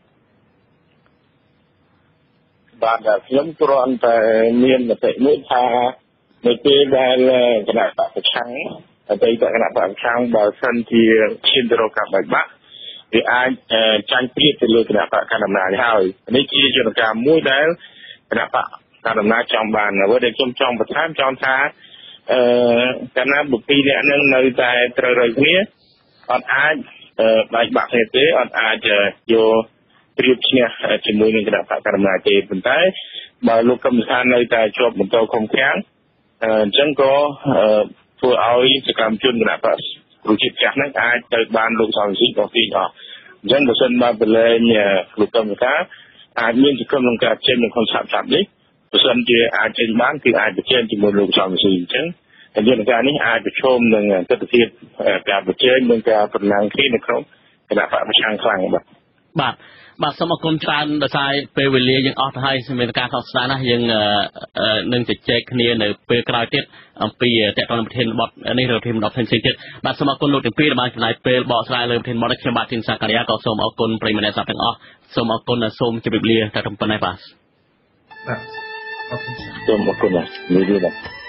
បាទខ្ញុំគ្រាន់តែមានមតិមួយថានៅពេលដែលគណៈបកប្រឆាំងអតីតគណៈបកប្រឆាំងបើសិនជាឈានទៅរកការបែកបាក់វាអាចចាញ់ព្រៀបទៅលើគណៈបកកណ្ដាលអំណាចហើយនេះជាយន្តការមួយដែលគណៈបកកណ្ដាលអំណាចចង់បានអ្វីដែលខ្ញុំចង់បន្ថែមចង់ថាអឺកាលណាបុព្វអ្នកនឹងនៅតែត្រូវរយគ្នាអត់អាចបែកបាក់គ្នាទេអត់អាចយកព្រៀបឈ្នះជាមួយនឹងគណៈបកកណ្ដាលអំណាចទេប៉ុន្តែបើលោកកឹមសុខានៅតែជាប់បន្តខំខាំងអញ្ចឹងក៏ធ្វើឲ្យសកម្មជនគណៈបកប្រជាចាស់ហ្នឹងអាចទៅបានលោកសំស៊ីក៏ទីអស់អញ្ចឹងបើសិនបើប្រឡែងលោកកឹមសុខាអាចមានសកម្មក្នុងការចេញនៅក្នុងឆាប់ឆាប់នេះបើសិនជាអាចចេញបានគឺអាចប្រជែងជាមួយលោកសំស៊ីអញ្ចឹងយន្តការនេះអាចប្រឈមនឹងទស្សនវិជ្ជាការប្រជែងនិងការប្រណាំងគ្នានៅក្នុងគណៈបកប្រឆាំងខ្លាំងបាទបាទបាទសូមអរគុណច្រើនដោយសារពេលវេលាយើងអស់ទៅហើយមានការខកស្ដាយណាស់យើងនឹងជជែកគ្នានៅពេលក្រោយទៀតអំពីតកតនប្រធានបទនេះឬប្រធានបទផ្សេងៗទៀតបាទសូមអរគុណលោកទាំងពីរដែលបានចំណាយពេលបកស្រាយលើប្រធានបទនេះខ្ញុំបាទធីនសាការីយ៉ាក៏សូមអរគុណប្រិយមិត្តអ្នកស្ដាប់ទាំងអស់សូមអរគុណនិងសូមជម្រាបលាតែប៉ុណ្ណេះបាទបាទអរគុណសូមអរគុណបាទ